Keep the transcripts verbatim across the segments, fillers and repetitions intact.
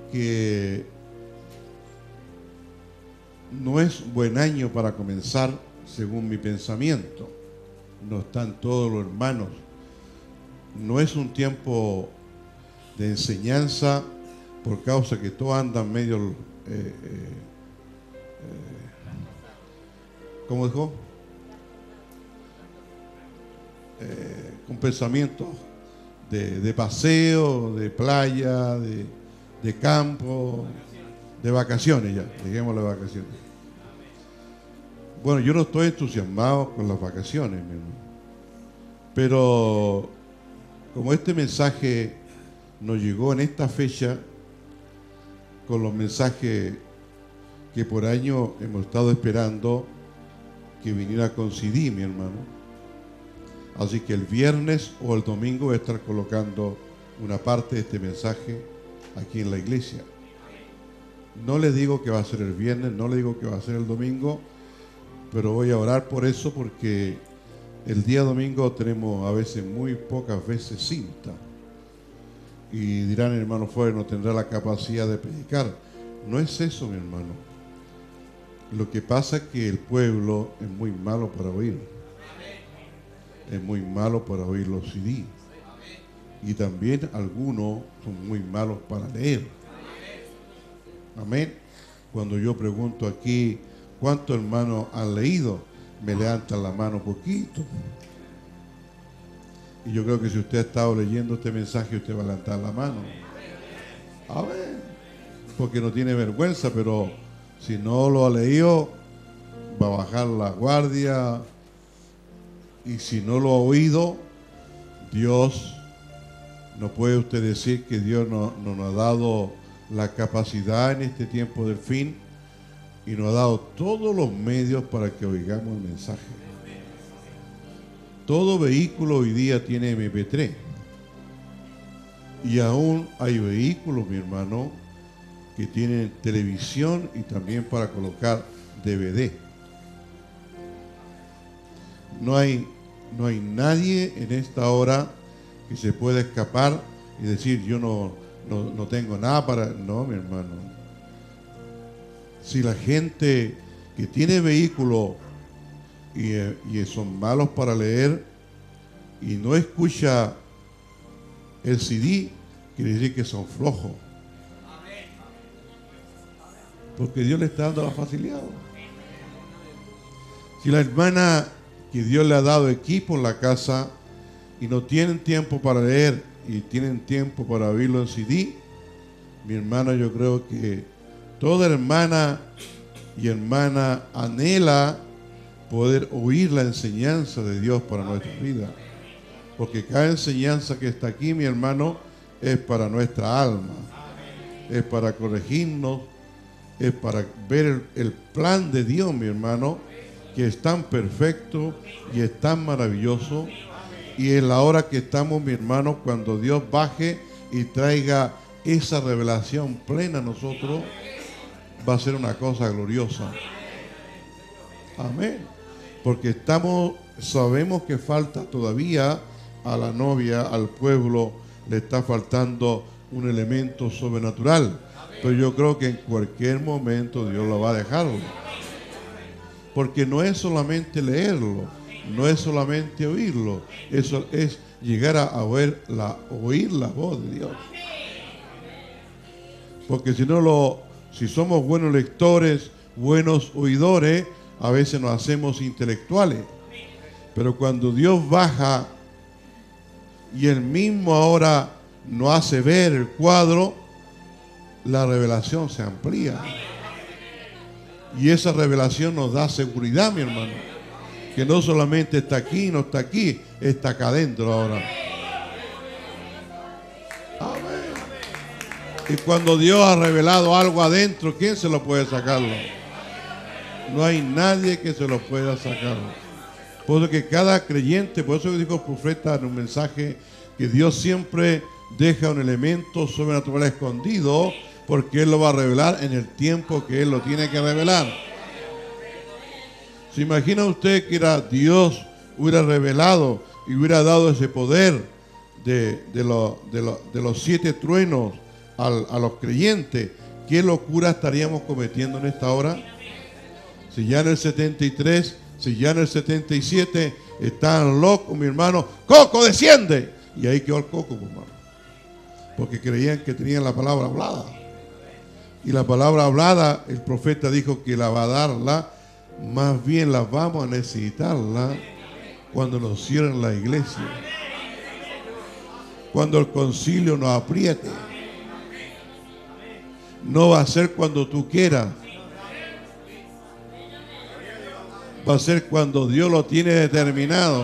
que no es buen año para comenzar, según mi pensamiento. No están todos los hermanos. No es un tiempo de enseñanza por causa que todos andan medio, eh, eh, eh, ¿cómo dijo? Eh, con pensamientos de, de paseo, de playa, de, de campo, de vacaciones ya, dejémoslo de vacaciones. Bueno, yo no estoy entusiasmado con las vacaciones, mi hermano, pero como este mensaje nos llegó en esta fecha, con los mensajes que por año hemos estado esperando que viniera con C D, mi hermano. Así que el viernes o el domingo voy a estar colocando una parte de este mensaje aquí en la iglesia. No le digo que va a ser el viernes, no le digo que va a ser el domingo, pero voy a orar por eso porque el día domingo tenemos a veces muy pocas veces cinta. Y dirán, hermano Fuer, no tendrá la capacidad de predicar. No es eso, mi hermano. Lo que pasa es que el pueblo es muy malo para oír. Es muy malo para oír los C D. Y también algunos son muy malos para leer. Amén. Cuando yo pregunto aquí, ¿cuántos hermanos han leído? Me levantan la mano poquito. Y yo creo que si usted ha estado leyendo este mensaje, usted va a levantar la mano. A ver, porque no tiene vergüenza, pero si no lo ha leído, va a bajar la guardia. Y si no lo ha oído, Dios, no puede usted decir que Dios no, no nos ha dado la capacidad en este tiempo del fin y nos ha dado todos los medios para que oigamos el mensaje. Todo vehículo hoy día tiene eme pe tres. Y aún hay vehículos, mi hermano, que tienen televisión y también para colocar de ve de. No hay, no hay nadie en esta hora que se pueda escapar y decir, yo no, no, no tengo nada para... No, mi hermano. Si la gente que tiene vehículo y, y son malos para leer y no escucha el C D, quiere decir que son flojos. Porque Dios le está dando la facilidad. Si la hermana que Dios le ha dado equipo en la casa y no tienen tiempo para leer y tienen tiempo para oírlo en C D, mi hermana, yo creo que toda hermana y hermana anhela poder oír la enseñanza de Dios para nuestra vida. Porque cada enseñanza que está aquí, mi hermano, es para nuestra alma. Es para corregirnos, es para ver el, el plan de Dios, mi hermano, que es tan perfecto y es tan maravilloso. Y en la hora que estamos, mi hermano, cuando Dios baje y traiga esa revelación plena a nosotros, va a ser una cosa gloriosa. Amén. Porque estamos, sabemos que falta todavía a la novia, al pueblo, le está faltando un elemento sobrenatural. Pero yo creo que en cualquier momento Dios lo va a dejar. Porque no es solamente leerlo, no es solamente oírlo, eso es llegar a, a oír, la, oír la voz de Dios. Porque si no lo, si somos buenos lectores, buenos oidores, a veces nos hacemos intelectuales. Pero cuando Dios baja y Él mismo ahora nos hace ver el cuadro, la revelación se amplía. Y esa revelación nos da seguridad, mi hermano. Que no solamente está aquí, no está aquí, está acá adentro ahora. Amén. Y cuando Dios ha revelado algo adentro, ¿quién se lo puede sacarlo? No hay nadie que se lo pueda sacar. Por eso que cada creyente, por eso dijo el profeta en un mensaje, que Dios siempre deja un elemento sobrenatural escondido, porque Él lo va a revelar en el tiempo que Él lo tiene que revelar. ¿Se imagina usted que era Dios hubiera revelado y hubiera dado ese poder de, de, lo, de, lo, de los siete truenos al, a los creyentes, ¿qué locura estaríamos cometiendo en esta hora? Si ya en el setenta y tres, si ya en el setenta y siete estaban locos, mi hermano, ¡Coco, desciende! Y ahí quedó el coco, mi hermano. Porque creían que tenían la palabra hablada. Y la palabra hablada, el profeta dijo que la va a darla, más bien la vamos a necesitarla cuando nos cierren la iglesia. Cuando el concilio nos apriete. No va a ser cuando tú quieras. Va a ser cuando Dios lo tiene determinado.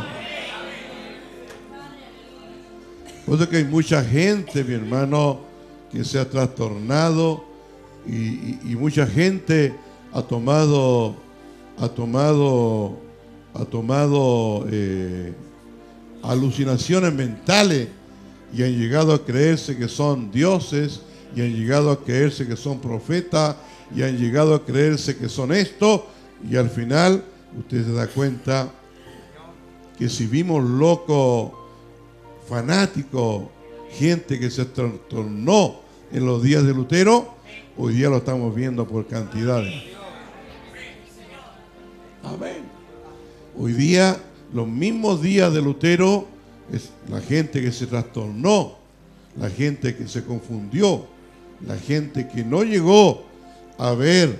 Por eso que hay mucha gente, mi hermano, que se ha trastornado y, y, y mucha gente ha tomado, ha tomado, ha tomado eh, alucinaciones mentales y han llegado a creerse que son dioses y han llegado a creerse que son profetas y han llegado a creerse que son esto, y al final usted se da cuenta que si vimos locos, fanáticos, gente que se trastornó en los días de Lutero, hoy día lo estamos viendo por cantidades. Amén. Hoy día, los mismos días de Lutero, es la gente que se trastornó, la gente que se confundió, la gente que no llegó a ver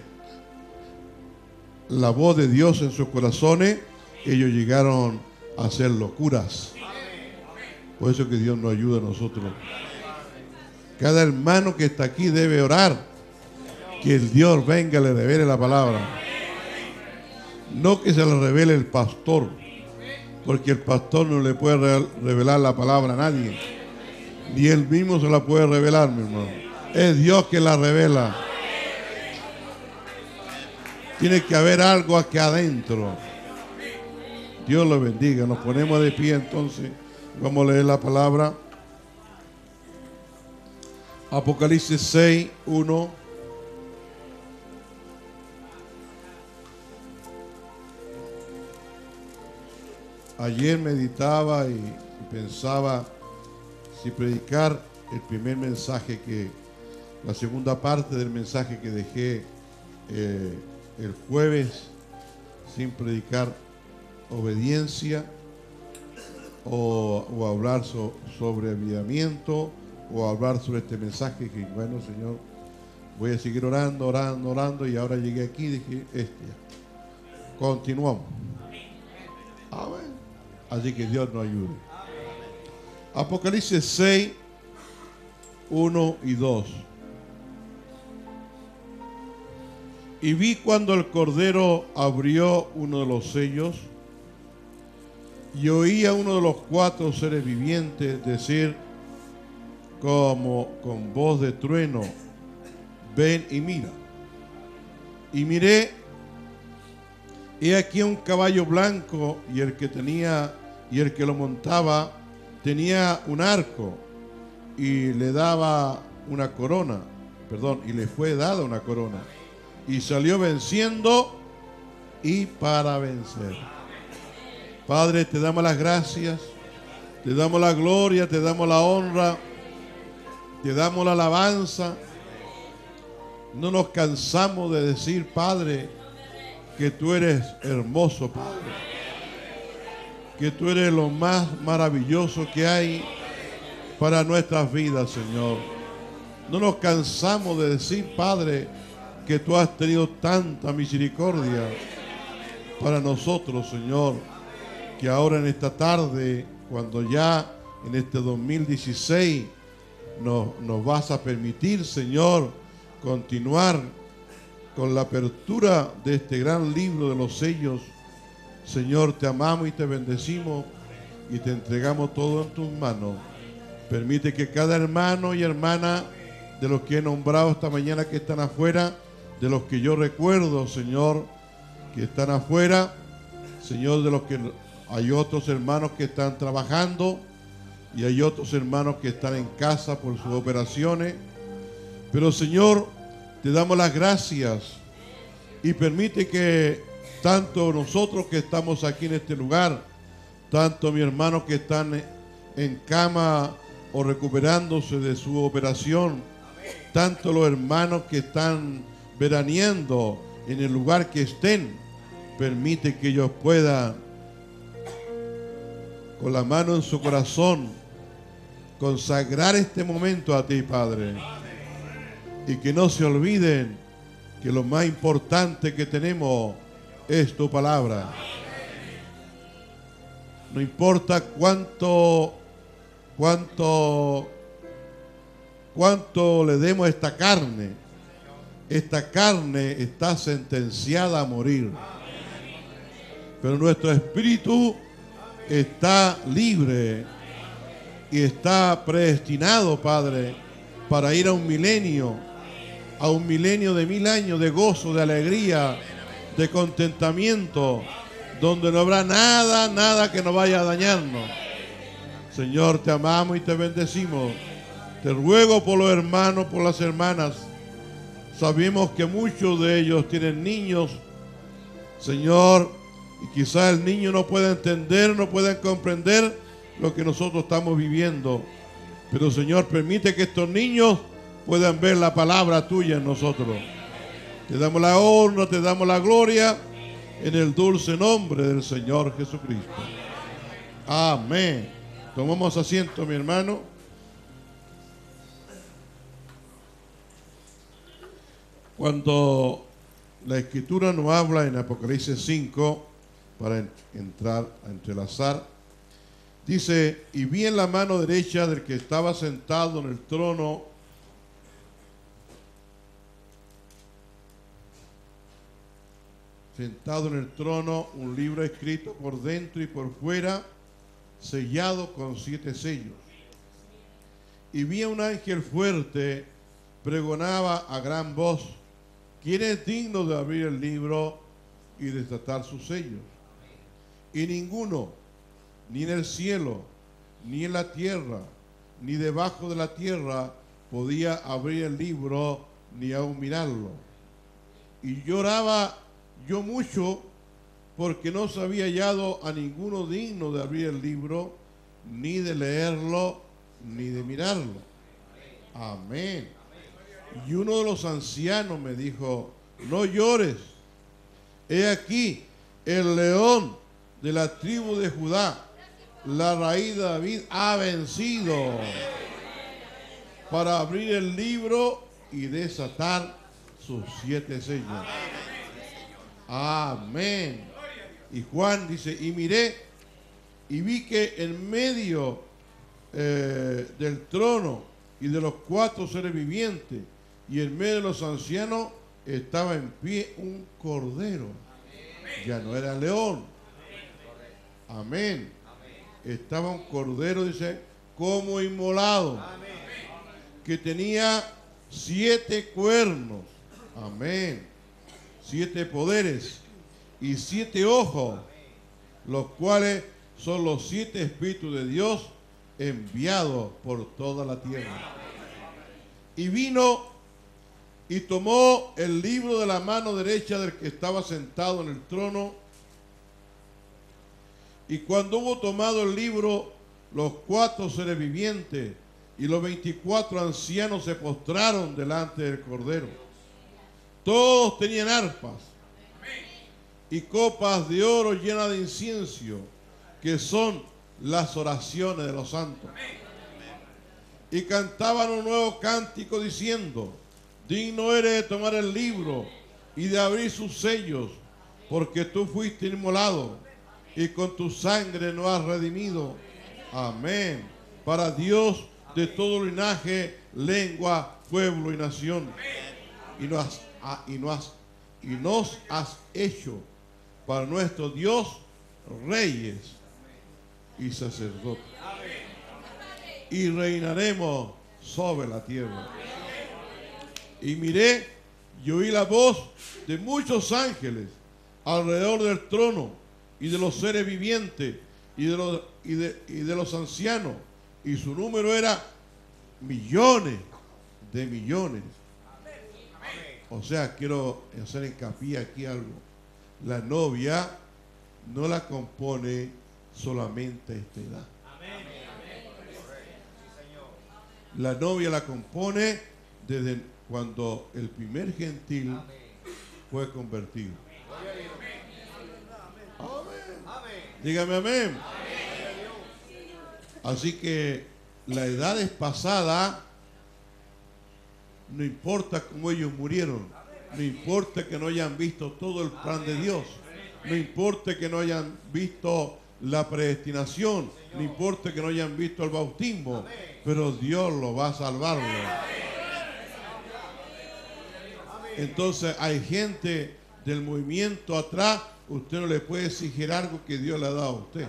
la voz de Dios en sus corazones, ellos llegaron a hacer locuras. Por eso que Dios nos ayuda a nosotros. Cada hermano que está aquí debe orar que el Dios venga y le revele la palabra. No que se le revele el pastor, porque el pastor no le puede revelar la palabra a nadie, ni él mismo se la puede revelar, mi hermano. Es Dios que la revela. Tiene que haber algo aquí adentro. Dios lo bendiga. Nos ponemos de pie entonces. Vamos a leer la palabra. Apocalipsis seis, uno. Ayer meditaba y pensaba si predicar el primer mensaje que, la segunda parte del mensaje que dejé eh, el jueves, sin predicar obediencia, o, o hablar so, sobre avivamiento, o hablar sobre este mensaje que, bueno, Señor, voy a seguir orando, orando, orando, y ahora llegué aquí y dije, este, continuamos. Amén. Así que Dios nos ayude. Apocalipsis seis, uno y dos. Y vi cuando el Cordero abrió uno de los sellos, y oí a uno de los cuatro seres vivientes decir como con voz de trueno, ven y mira. Y miré, he aquí un caballo blanco, y el que tenía y el que lo montaba tenía un arco, y le daba una corona, perdón, y le fue dada una corona, y salió venciendo y para vencer. Padre, te damos las gracias, te damos la gloria, te damos la honra, te damos la alabanza. No nos cansamos de decir, Padre, que tú eres hermoso, Padre, que tú eres lo más maravilloso que hay para nuestras vidas, Señor. No nos cansamos de decir, Padre, que tú has tenido tanta misericordia para nosotros, Señor, que ahora en esta tarde, cuando ya en este dos mil dieciséis nos, nos vas a permitir, Señor, continuar con la apertura de este gran libro de los sellos. Señor, te amamos y te bendecimos y te entregamos todo en tus manos. Permite que cada hermano y hermana de los que he nombrado esta mañana que están afuera, de los que yo recuerdo, Señor, que están afuera, Señor, de los que hay otros hermanos que están trabajando y hay otros hermanos que están en casa por sus operaciones. Pero, Señor, te damos las gracias y permite que tanto nosotros que estamos aquí en este lugar, tanto mis hermanos que están en cama o recuperándose de su operación, tanto los hermanos que están veraneando en el lugar que estén, permite que ellos puedan, con la mano en su corazón, consagrar este momento a ti, Padre. Y que no se olviden que lo más importante que tenemos es tu palabra. No importa cuánto, cuánto, cuánto le demos a esta carne, esta carne está sentenciada a morir. Pero nuestro espíritu está libre y está predestinado, Padre, para ir a un milenio, a un milenio de mil años de gozo, de alegría, de contentamiento, donde no habrá nada, nada que nos vaya a dañarnos. Señor, te amamos y te bendecimos. Te ruego por los hermanos, por las hermanas. Sabemos que muchos de ellos tienen niños, Señor, y quizás el niño no pueda entender, no pueda comprender lo que nosotros estamos viviendo. Pero, Señor, permite que estos niños puedan ver la palabra tuya en nosotros. Te damos la honra, te damos la gloria en el dulce nombre del Señor Jesucristo. Amén. Tomamos asiento, mi hermano. Cuando la Escritura nos habla en Apocalipsis cinco, para entrar a entrelazar, dice: y vi en la mano derecha del que estaba sentado en el trono sentado en el trono un libro escrito por dentro y por fuera, sellado con siete sellos. Y vi a un ángel fuerte, pregonaba a gran voz: ¿quién es digno de abrir el libro y desatar sus sellos? Y ninguno, ni en el cielo, ni en la tierra, ni debajo de la tierra, podía abrir el libro ni aún mirarlo. Y lloraba yo mucho, porque no se había hallado a ninguno digno de abrir el libro, ni de leerlo, ni de mirarlo. Amén. Y uno de los ancianos me dijo: no llores, he aquí el león de la tribu de Judá, la raíz de David, ha vencido para abrir el libro y desatar sus siete sellos. Amén. Y Juan dice: y miré y vi que en medio eh, del trono y de los cuatro seres vivientes y en medio de los ancianos estaba en pie un cordero. Ya no era león. Amén. Estaba un cordero, dice, como inmolado, que tenía siete cuernos. Amén. Siete poderes y siete ojos, los cuales son los siete espíritus de Dios enviados por toda la tierra. Y vino y tomó el libro de la mano derecha del que estaba sentado en el trono. Y cuando hubo tomado el libro, los cuatro seres vivientes y los veinticuatro ancianos se postraron delante del Cordero. Todos tenían arpas y copas de oro llenas de incienso, que son las oraciones de los santos. Y cantaban un nuevo cántico diciendo: digno eres de tomar el libro y de abrir sus sellos, porque tú fuiste inmolado y con tu sangre nos has redimido. Amén. Para Dios de todo linaje, lengua, pueblo y nación. Y nos has, ah, y nos has, y nos has hecho para nuestro Dios reyes y sacerdotes. Y reinaremos sobre la tierra. Y miré y oí la voz de muchos ángeles alrededor del trono y de los seres vivientes y de los, y de, y de los ancianos, y su número era millones de millones. O sea, quiero hacer hincapié aquí algo: la novia no la compone solamente esta edad. La novia la compone desde cuando el primer gentil fue convertido. Amén. Dígame amén. Así que la edad es pasada, no importa cómo ellos murieron, no importa que no hayan visto todo el plan de Dios, no importa que no hayan visto la predestinación, no importa que no hayan visto el bautismo, pero Dios lo va a salvarlo. Entonces hay gente del movimiento atrás, usted no le puede exigir algo que Dios le ha dado a usted.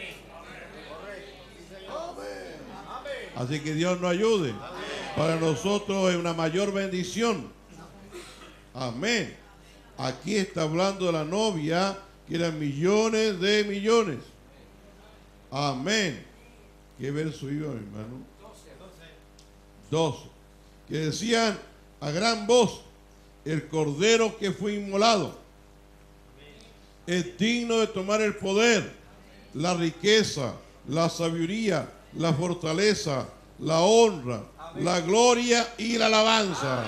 Así que Dios nos ayude. Para nosotros es una mayor bendición. Amén. Aquí está hablando de la novia, que eran millones de millones. Amén. ¿Qué verso iba, mi hermano? doce. Que decían a gran voz: el cordero que fue inmolado es digno de tomar el poder, la riqueza, la sabiduría, la fortaleza, la honra, la gloria y la alabanza.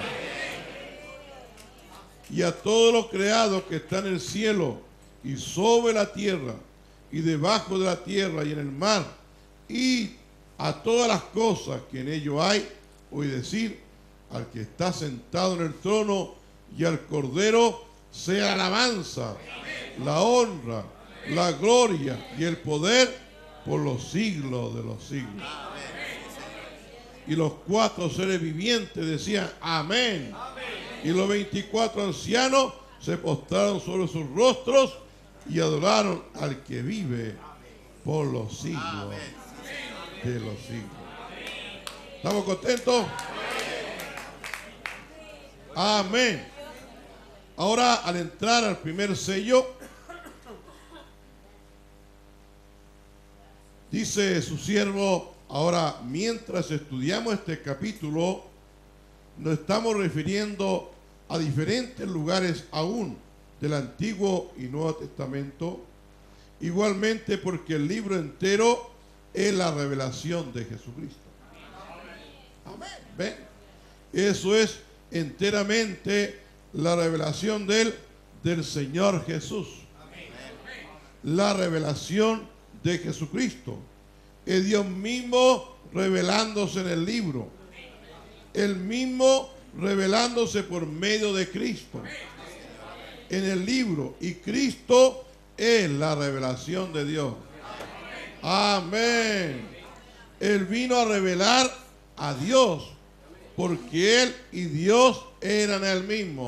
Y a todos los creados que están en el cielo y sobre la tierra y debajo de la tierra y en el mar, y a todas las cosas que en ello hay, oí decir, al que está sentado en el trono y al Cordero sea la alabanza, la honra, la gloria y el poder por los siglos de los siglos. Y los cuatro seres vivientes decían amén. Y los veinticuatro ancianos se postraron sobre sus rostros y adoraron al que vive por los siglos de los siglos. ¿Estamos contentos? Amén. Ahora, al entrar al primer sello, dice su siervo: ahora, mientras estudiamos este capítulo, nos estamos refiriendo a diferentes lugares aún del Antiguo y Nuevo Testamento, igualmente porque el libro entero es la revelación de Jesucristo. Amén. ¿Ven? Eso es enteramente la revelación del, del Señor Jesús. La revelación de Jesucristo. Es Dios mismo revelándose en el libro. El mismo revelándose por medio de Cristo en el libro. Y Cristo es la revelación de Dios. Amén. Él vino a revelar a Dios, porque Él y Dios eran el mismo.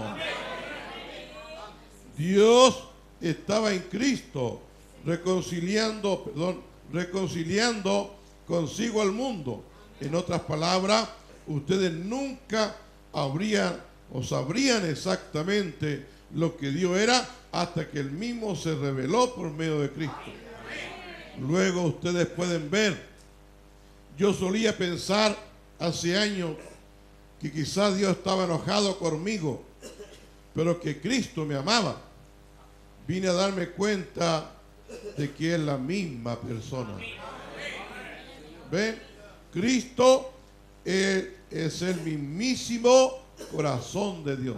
Dios estaba en Cristo, reconciliando, perdón, reconciliando consigo al mundo. En otras palabras, ustedes nunca habrían o sabrían exactamente lo que Dios era hasta que Él mismo se reveló por medio de Cristo. Luego ustedes pueden ver. Yo solía pensar hace años que quizás Dios estaba enojado conmigo, pero que Cristo me amaba. Vine a darme cuenta de que es la misma persona. ¿Ven? Cristo es, es el mismísimo corazón de Dios.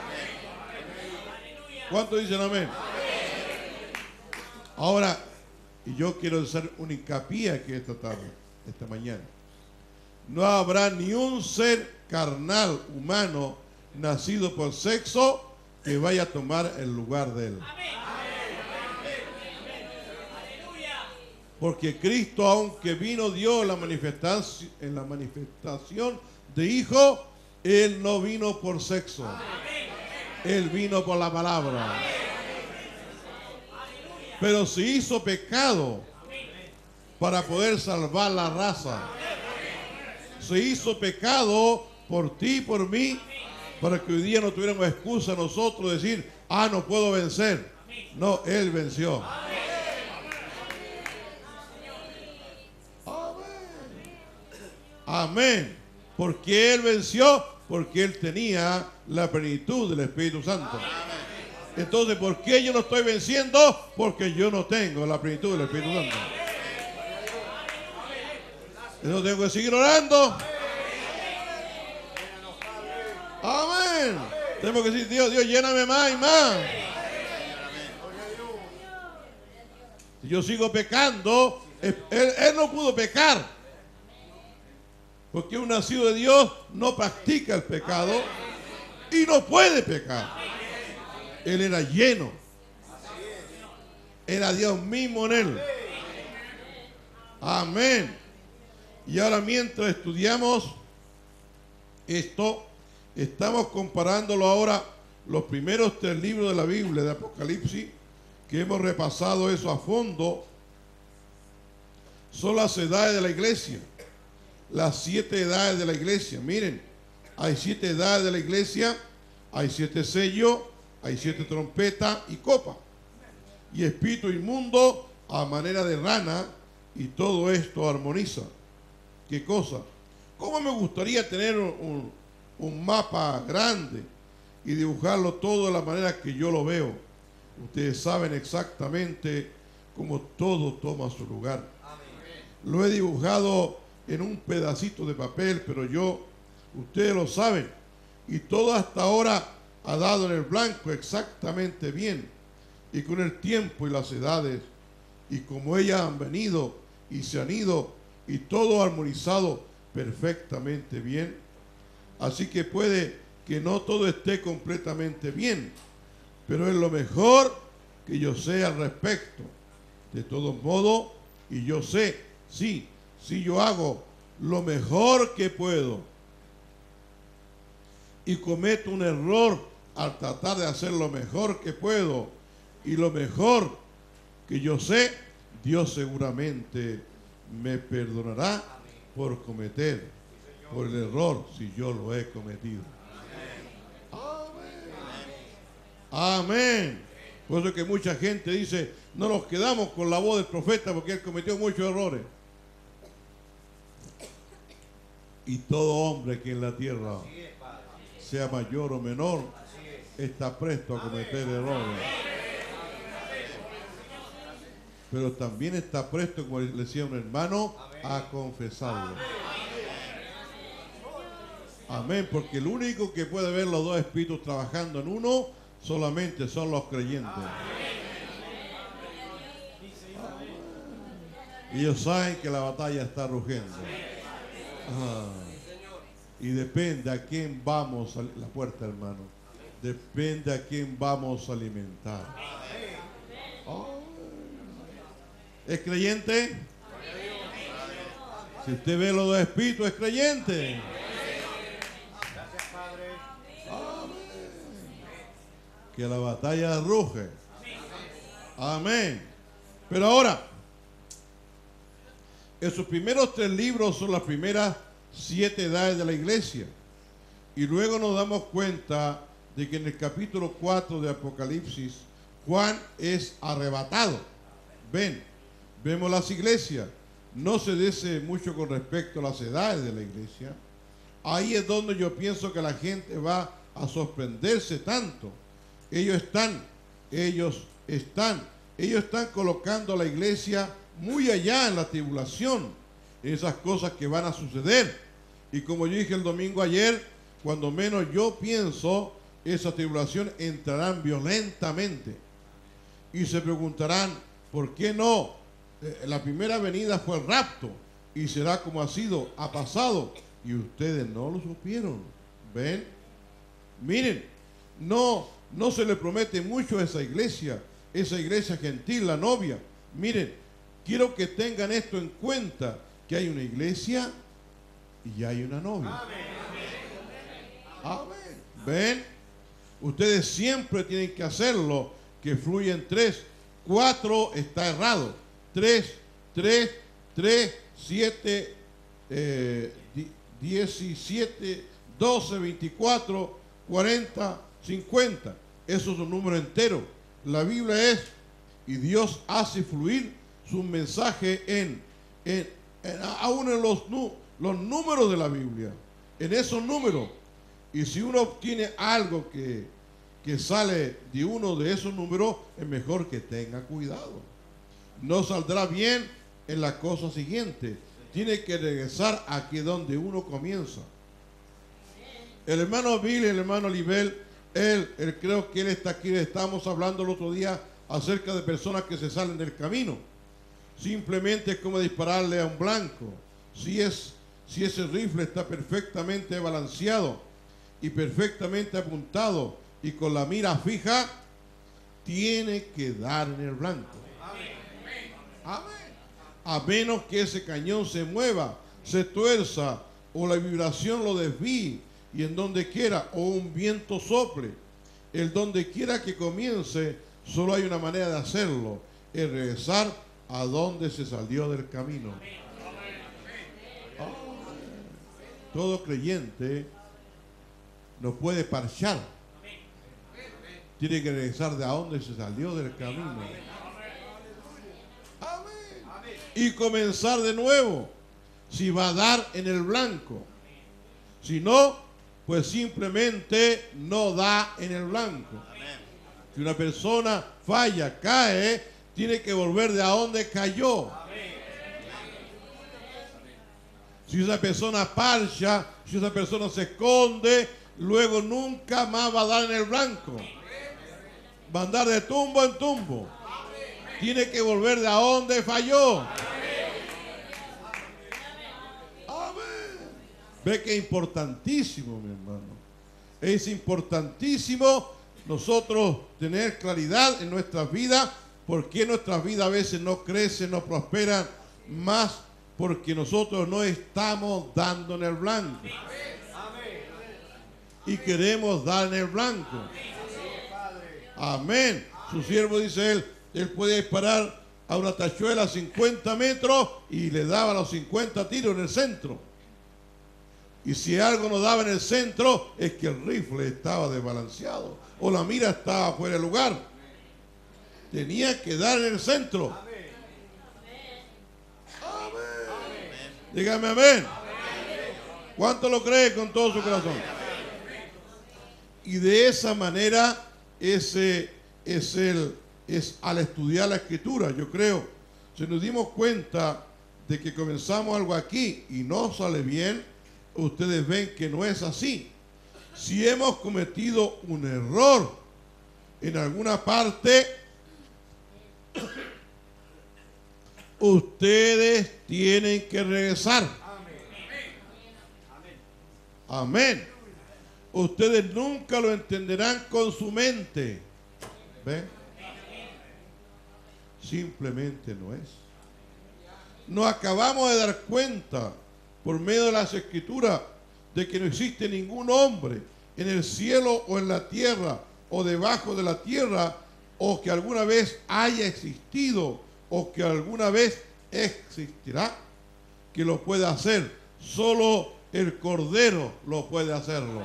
¿Cuántos dicen amén? Ahora, y yo quiero hacer un hincapié aquí esta tarde, esta mañana. No habrá ni un ser carnal humano nacido por sexo que vaya a tomar el lugar de él. Porque Cristo, aunque vino Dios en la manifestación, en la manifestación de Hijo, Él no vino por sexo. Él vino por la palabra. Pero se hizo pecado para poder salvar la raza. Se hizo pecado por ti y por mí, para que hoy día no tuviéramos excusa nosotros de decir, ah, no puedo vencer. No, Él venció. Amén. Porque Él venció, porque Él tenía la plenitud del Espíritu Santo. Entonces, ¿por qué yo no estoy venciendo? Porque yo no tengo la plenitud del Espíritu Santo. Yo tengo que seguir orando. Amén. Tenemos que decir, Dios, Dios, lléname más y más. Si yo sigo pecando, él, él no pudo pecar. Porque un nacido de Dios no practica el pecado y no puede pecar. Él era lleno. Era Dios mismo en él. Amén. Y ahora mientras estudiamos esto, estamos comparándolo ahora los primeros tres libros de la Biblia, de Apocalipsis, que hemos repasado eso a fondo. Son las edades de la iglesia. Las siete edades de la iglesia. Miren, hay siete edades de la iglesia, hay siete sellos, hay siete trompetas y copas. Y espíritu inmundo a manera de rana, y todo esto armoniza. ¿Qué cosa? ¿Cómo me gustaría tener un, un mapa grande y dibujarlo todo de la manera que yo lo veo? Ustedes saben exactamente cómo todo toma su lugar. Lo he dibujado en un pedacito de papel, pero yo, ustedes lo saben, y todo hasta ahora ha dado en el blanco exactamente bien. Y con el tiempo y las edades, y como ellas han venido y se han ido, y todo armonizado perfectamente bien. Así que puede que no todo esté completamente bien, pero es lo mejor que yo sé al respecto. De todos modos, y yo sé, sí, sí yo hago lo mejor que puedo y cometo un error al tratar de hacer lo mejor que puedo y lo mejor que yo sé, Dios seguramente me perdonará por cometer, por el error si yo lo he cometido. Amén. Amén. Por eso que mucha gente dice, no nos quedamos con la voz del profeta porque él cometió muchos errores. Y todo hombre que en la tierra, sea mayor o menor, está presto a cometer errores. Pero también está presto, como le decía un hermano, a confesarlo. Amén, porque el único que puede ver los dos espíritus trabajando en uno solamente son los creyentes. Y ellos saben que la batalla está rugiendo. Ah, y depende a quién vamos a la puerta, hermano. Depende a quién vamos a alimentar. Oh. ¿Es creyente? Si usted ve los dos espíritus, es creyente. Amén. Que la batalla ruge. Amén. Pero ahora, esos primeros tres libros son las primeras siete edades de la iglesia. Y luego nos damos cuenta de que en el capítulo cuatro de Apocalipsis, Juan es arrebatado. Ven, vemos las iglesias. No se dice mucho con respecto a las edades de la iglesia. Ahí es donde yo pienso que la gente va a sorprenderse tanto. Ellos están, ellos están, ellos están colocando a la iglesia muy allá en la tribulación, en esas cosas que van a suceder. Y como yo dije el domingo ayer, cuando menos yo pienso, esa tribulación entrarán violentamente. Y se preguntarán, ¿por qué no? Eh, la primera venida fue el rapto, y será como ha sido, ha pasado, y ustedes no lo supieron. ¿Ven? Miren, no, no se le promete mucho a esa iglesia, esa iglesia gentil, la novia. Miren, quiero que tengan esto en cuenta, que hay una iglesia y hay una novia. Amén. ¿Ven? Ustedes siempre tienen que hacerlo, que fluyen tres. Cuatro está errado. Tres, tres, tres, siete, eh, diecisiete, doce, veinticuatro, cuarenta, cincuenta. Esos son números enteros. La Biblia es, y Dios hace fluir su mensaje en, en, en aún en los, los números de la Biblia, en esos números. Y si uno obtiene algo que, que sale de uno de esos números, es mejor que tenga cuidado. No saldrá bien en la cosa siguiente. Tiene que regresar aquí donde uno comienza. El hermano Bill y el hermano Libel, él, él creo que él está aquí, estábamos hablando el otro día acerca de personas que se salen del camino. Simplemente es como dispararle a un blanco. Si, es, si ese rifle está perfectamente balanceado y perfectamente apuntado y con la mira fija, tiene que dar en el blanco. Amén. A menos que ese cañón se mueva, se tuerza o la vibración lo desvíe y en donde quiera o un viento sople, el donde quiera que comience, solo hay una manera de hacerlo, es regresar a donde se salió del camino. Oh, todo creyente no puede parchar, tiene que regresar de a donde se salió del camino. Amén. Y comenzar de nuevo, si va a dar en el blanco. Si no, pues simplemente no da en el blanco. Si una persona falla, cae, tiene que volver de a donde cayó. Si esa persona parcha, si esa persona se esconde, luego nunca más va a dar en el blanco. Va a andar de tumbo en tumbo. Tiene que volver de a donde falló. Amén. Ve que es importantísimo, mi hermano. Es importantísimo nosotros tener claridad en nuestras vidas, porque nuestras vidas a veces no crecen, no prosperan más, porque nosotros no estamos dando en el blanco. Y queremos dar en el blanco. Amén. Su siervo, dice él, él puede disparar a una tachuela a cincuenta metros y le daba los cincuenta tiros en el centro. Y si algo no daba en el centro, es que el rifle estaba desbalanceado o la mira estaba fuera de lugar. Tenía que dar en el centro. Amén. Dígame amén. ¿Cuánto lo cree con todo su corazón? Y de esa manera ese es el es al estudiar la escritura, yo creo, si nos dimos cuenta de que comenzamos algo aquí y no sale bien, ustedes ven que no es así. Si hemos cometido un error en alguna parte, ustedes tienen que regresar. Amén. Ustedes nunca lo entenderán con su mente. ¿Ven? Simplemente no es. Nos acabamos de dar cuenta por medio de las escrituras de que no existe ningún hombre en el cielo o en la tierra o debajo de la tierra o que alguna vez haya existido o que alguna vez existirá que lo pueda hacer. Solo el Cordero lo puede hacerlo.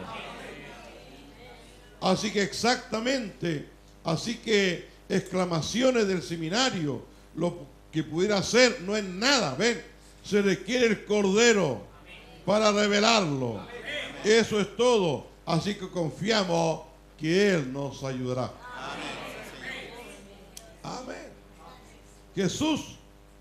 Así que exactamente, así que exclamaciones del seminario, lo que pudiera hacer no es nada, ven, se requiere el Cordero para revelarlo. Eso es todo, así que confiamos que Él nos ayudará. Amén. Jesús,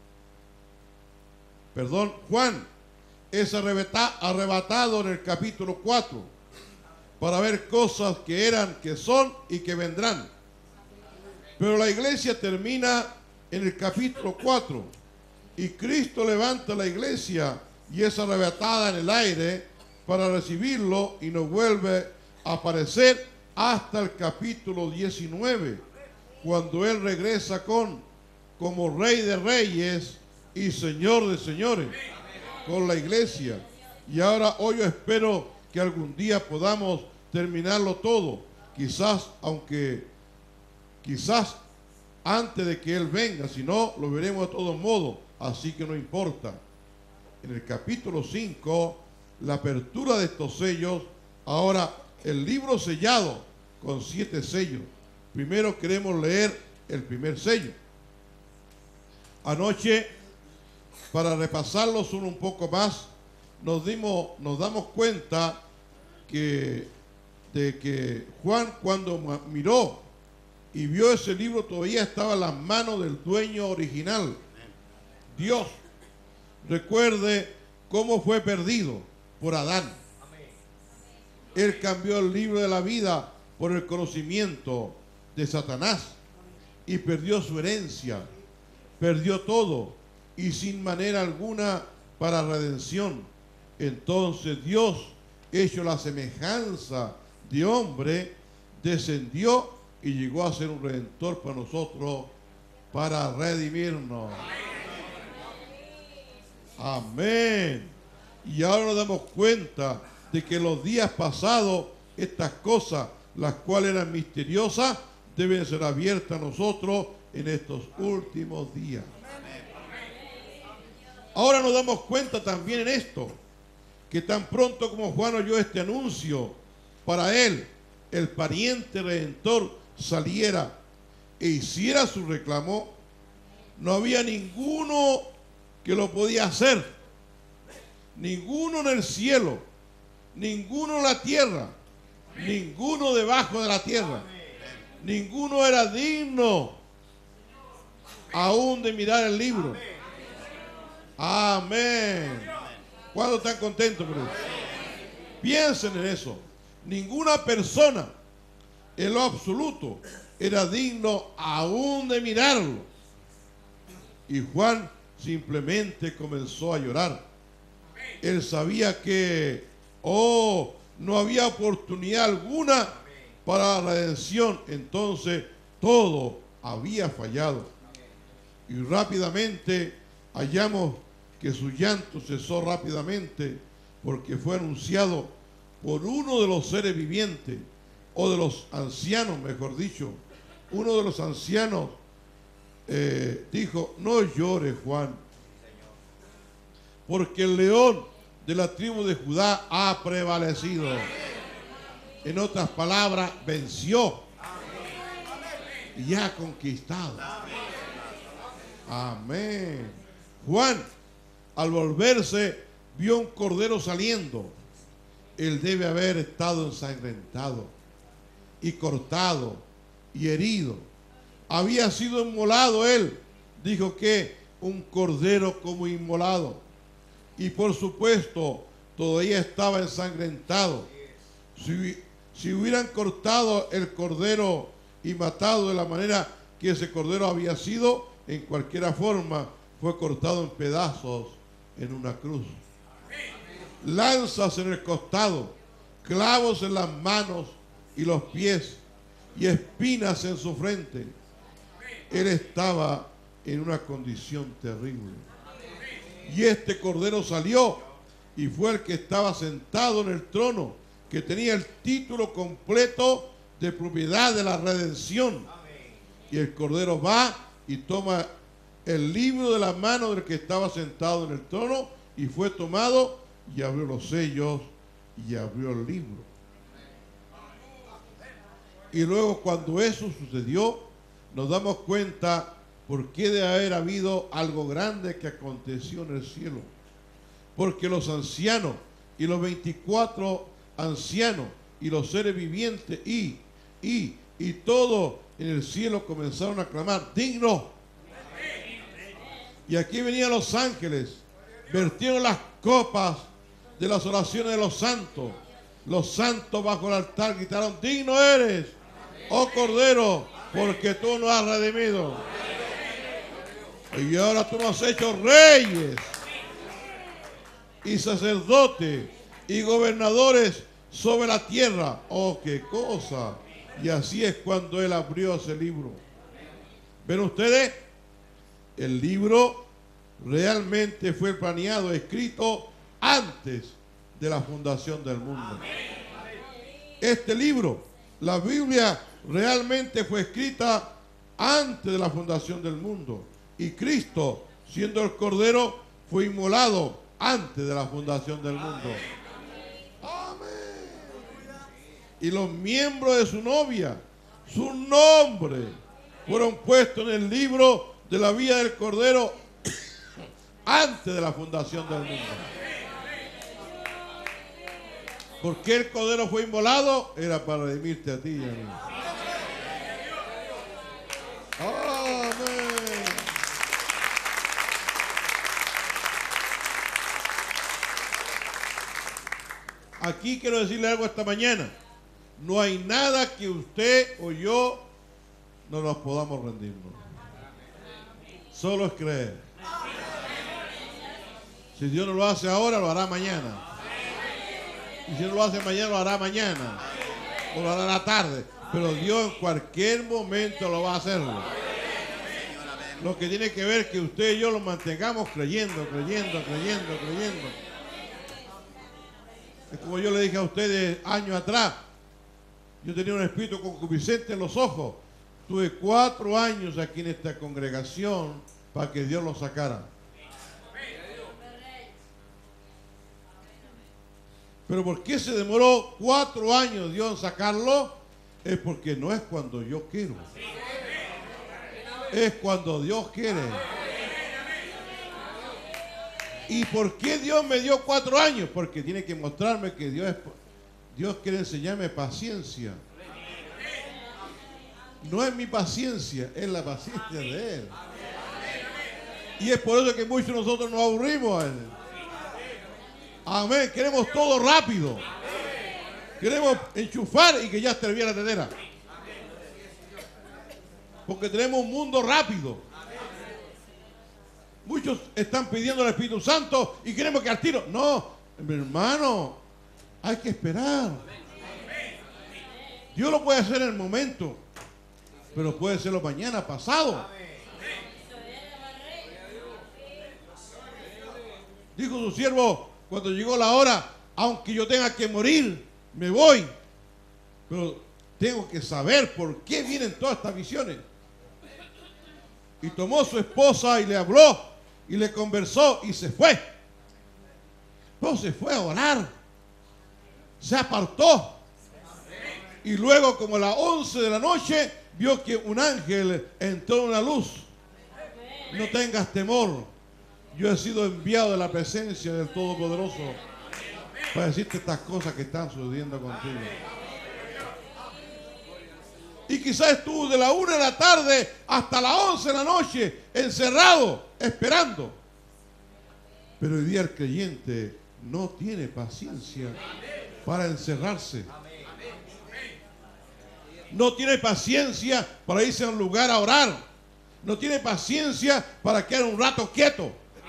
perdón, Juan es arrebatado en el capítulo cuatro para ver cosas que eran, que son y que vendrán. Pero la iglesia termina en el capítulo cuatro y Cristo levanta la iglesia y es arrebatada en el aire para recibirlo y nos vuelve a aparecer hasta el capítulo diecinueve, cuando Él regresa con como Rey de Reyes y Señor de Señores con la iglesia. Y ahora hoy yo espero que algún día podamos terminarlo todo, quizás aunque quizás antes de que Él venga, si no lo veremos de todos modos, así que no importa. En el capítulo cinco, la apertura de estos sellos, ahora el libro sellado con siete sellos. Primero queremos leer el primer sello. Anoche, para repasarlos uno un poco más, nos dimos, nos damos cuenta que de que Juan, cuando miró y vio ese libro, todavía estaba en las manos del dueño original, Dios. Recuerde cómo fue perdido por Adán. Él cambió el libro de la vida por el conocimiento de Satanás y perdió su herencia, perdió todo y sin manera alguna para redención. Entonces Dios, hecho la semejanza de hombre, descendió y llegó a ser un redentor para nosotros, para redimirnos. Amén. Y ahora nos damos cuenta de que los días pasados, estas cosas, las cuales eran misteriosas, deben ser abiertas a nosotros en estos últimos días. Ahora nos damos cuenta también en esto, que tan pronto como Juan oyó este anuncio, para él, el pariente redentor saliera e hiciera su reclamo, no había ninguno que lo podía hacer, ninguno en el cielo, ninguno en la tierra, ninguno debajo de la tierra, ninguno era digno aún de mirar el libro. Amén. ¿Cuántos están contentos por eso? Piensen en eso. Ninguna persona en lo absoluto era digno aún de mirarlo. Y Juan simplemente comenzó a llorar. Él sabía que, oh, no había oportunidad alguna para la redención. Entonces todo había fallado. Y rápidamente hallamos que su llanto cesó rápidamente, porque fue anunciado por uno de los seres vivientes, o de los ancianos, mejor dicho. Uno de los ancianos eh, dijo: no llores, Juan, porque el león de la tribu de Judá ha prevalecido. En otras palabras, venció y ha conquistado. Amén. Juan, al volverse, vio un cordero saliendo. Él debe haber estado ensangrentado y cortado y herido. Había sido inmolado él. Dijo que un cordero como inmolado. Y por supuesto, todavía estaba ensangrentado. Si, si hubieran cortado el cordero y matado de la manera que ese cordero había sido, en cualquier forma, fue cortado en pedazos en una cruz. Lanzas en el costado, clavos en las manos y los pies, y espinas en su frente. Él estaba en una condición terrible. Y este cordero salió y fue el que estaba sentado en el trono, que tenía el título completo de propiedad de la redención. Y el cordero va y toma el libro de la mano del que estaba sentado en el trono, y fue tomado y abrió los sellos y abrió el libro. Y luego, cuando eso sucedió, nos damos cuenta por qué debe haber habido algo grande que aconteció en el cielo. Porque los ancianos y los veinticuatro ancianos y los seres vivientes y, y, y todo en el cielo comenzaron a clamar: digno. Y aquí venían los ángeles, vertieron las copas de las oraciones de los santos. Los santos bajo el altar gritaron: digno eres, oh Cordero, porque tú nos has redimido. Y ahora tú nos has hecho reyes y sacerdotes y gobernadores sobre la tierra. Oh, qué cosa. Y así es cuando él abrió ese libro. ¿Ven ustedes? El libro realmente fue planeado, escrito antes de la fundación del mundo. Este libro, la Biblia, realmente fue escrita antes de la fundación del mundo. Y Cristo, siendo el Cordero, fue inmolado antes de la fundación del mundo. Amén. Y los miembros de su novia, su nombre, fueron puestos en el libro de la vida del Cordero antes de la fundación del mundo. ¿Por qué el Cordero fue inmolado? Era para redimirte a ti y a mí. Amén. aquí quiero decirle algo esta mañana. No hay nada que usted o yo no nos podamos rendirnos. Solo es creer. Si Dios no lo hace ahora, lo hará mañana. Y si no lo hace mañana, lo hará mañana. O lo hará en la tarde. Pero Dios en cualquier momento lo va a hacer. Lo que tiene que ver es que usted y yo lo mantengamos creyendo, creyendo, creyendo, creyendo. Es como yo le dije a ustedes años atrás. Yo tenía un espíritu concupiscente en los ojos. Tuve cuatro años aquí en esta congregación para que Dios lo sacara. Pero ¿por qué se demoró cuatro años Dios en sacarlo? Es porque no es cuando yo quiero. Es cuando Dios quiere. ¿Y por qué Dios me dio cuatro años? Porque tiene que mostrarme que Dios, es, Dios quiere enseñarme paciencia. No es mi paciencia, es la paciencia de Él. Y es por eso que muchos de nosotros nos aburrimos a Él. Amén. Queremos todo rápido. Queremos enchufar y que ya esté bien la tetera. Porque tenemos un mundo rápido. Muchos están pidiendo al Espíritu Santo y queremos que al tiro. No, mi hermano, hay que esperar. Dios lo puede hacer en el momento, pero puede hacerlo mañana, pasado. Dijo su siervo cuando llegó la hora, aunque yo tenga que morir, me voy. Pero tengo que saber por qué vienen todas estas visiones. Y tomó a su esposa y le habló y le conversó y se fue. Pero se fue a orar. Se apartó. Y luego, como a las once de la noche, vio que un ángel entró en una luz. No tengas temor. Yo he sido enviado de la presencia del Todopoderoso para decirte estas cosas que están sucediendo contigo. Y quizás estuvo de la una de la tarde hasta las once de la noche encerrado, esperando. Pero hoy día el creyente no tiene paciencia para encerrarse. No tiene paciencia para irse a un lugar a orar. No tiene paciencia para quedar un rato quieto.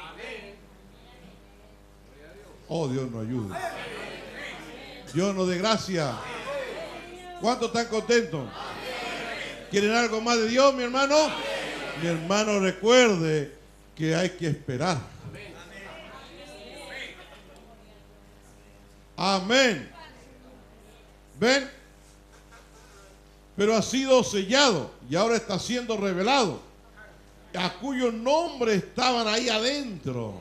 Oh, Dios nos ayude. Dios nos dé gracia. ¿Cuántos están contentos? ¿Quieren algo más de Dios, mi hermano? Mi hermano, recuerde que hay que esperar. Amén. ¿Ven? Pero ha sido sellado y ahora está siendo revelado, a cuyos nombres estaban ahí adentro.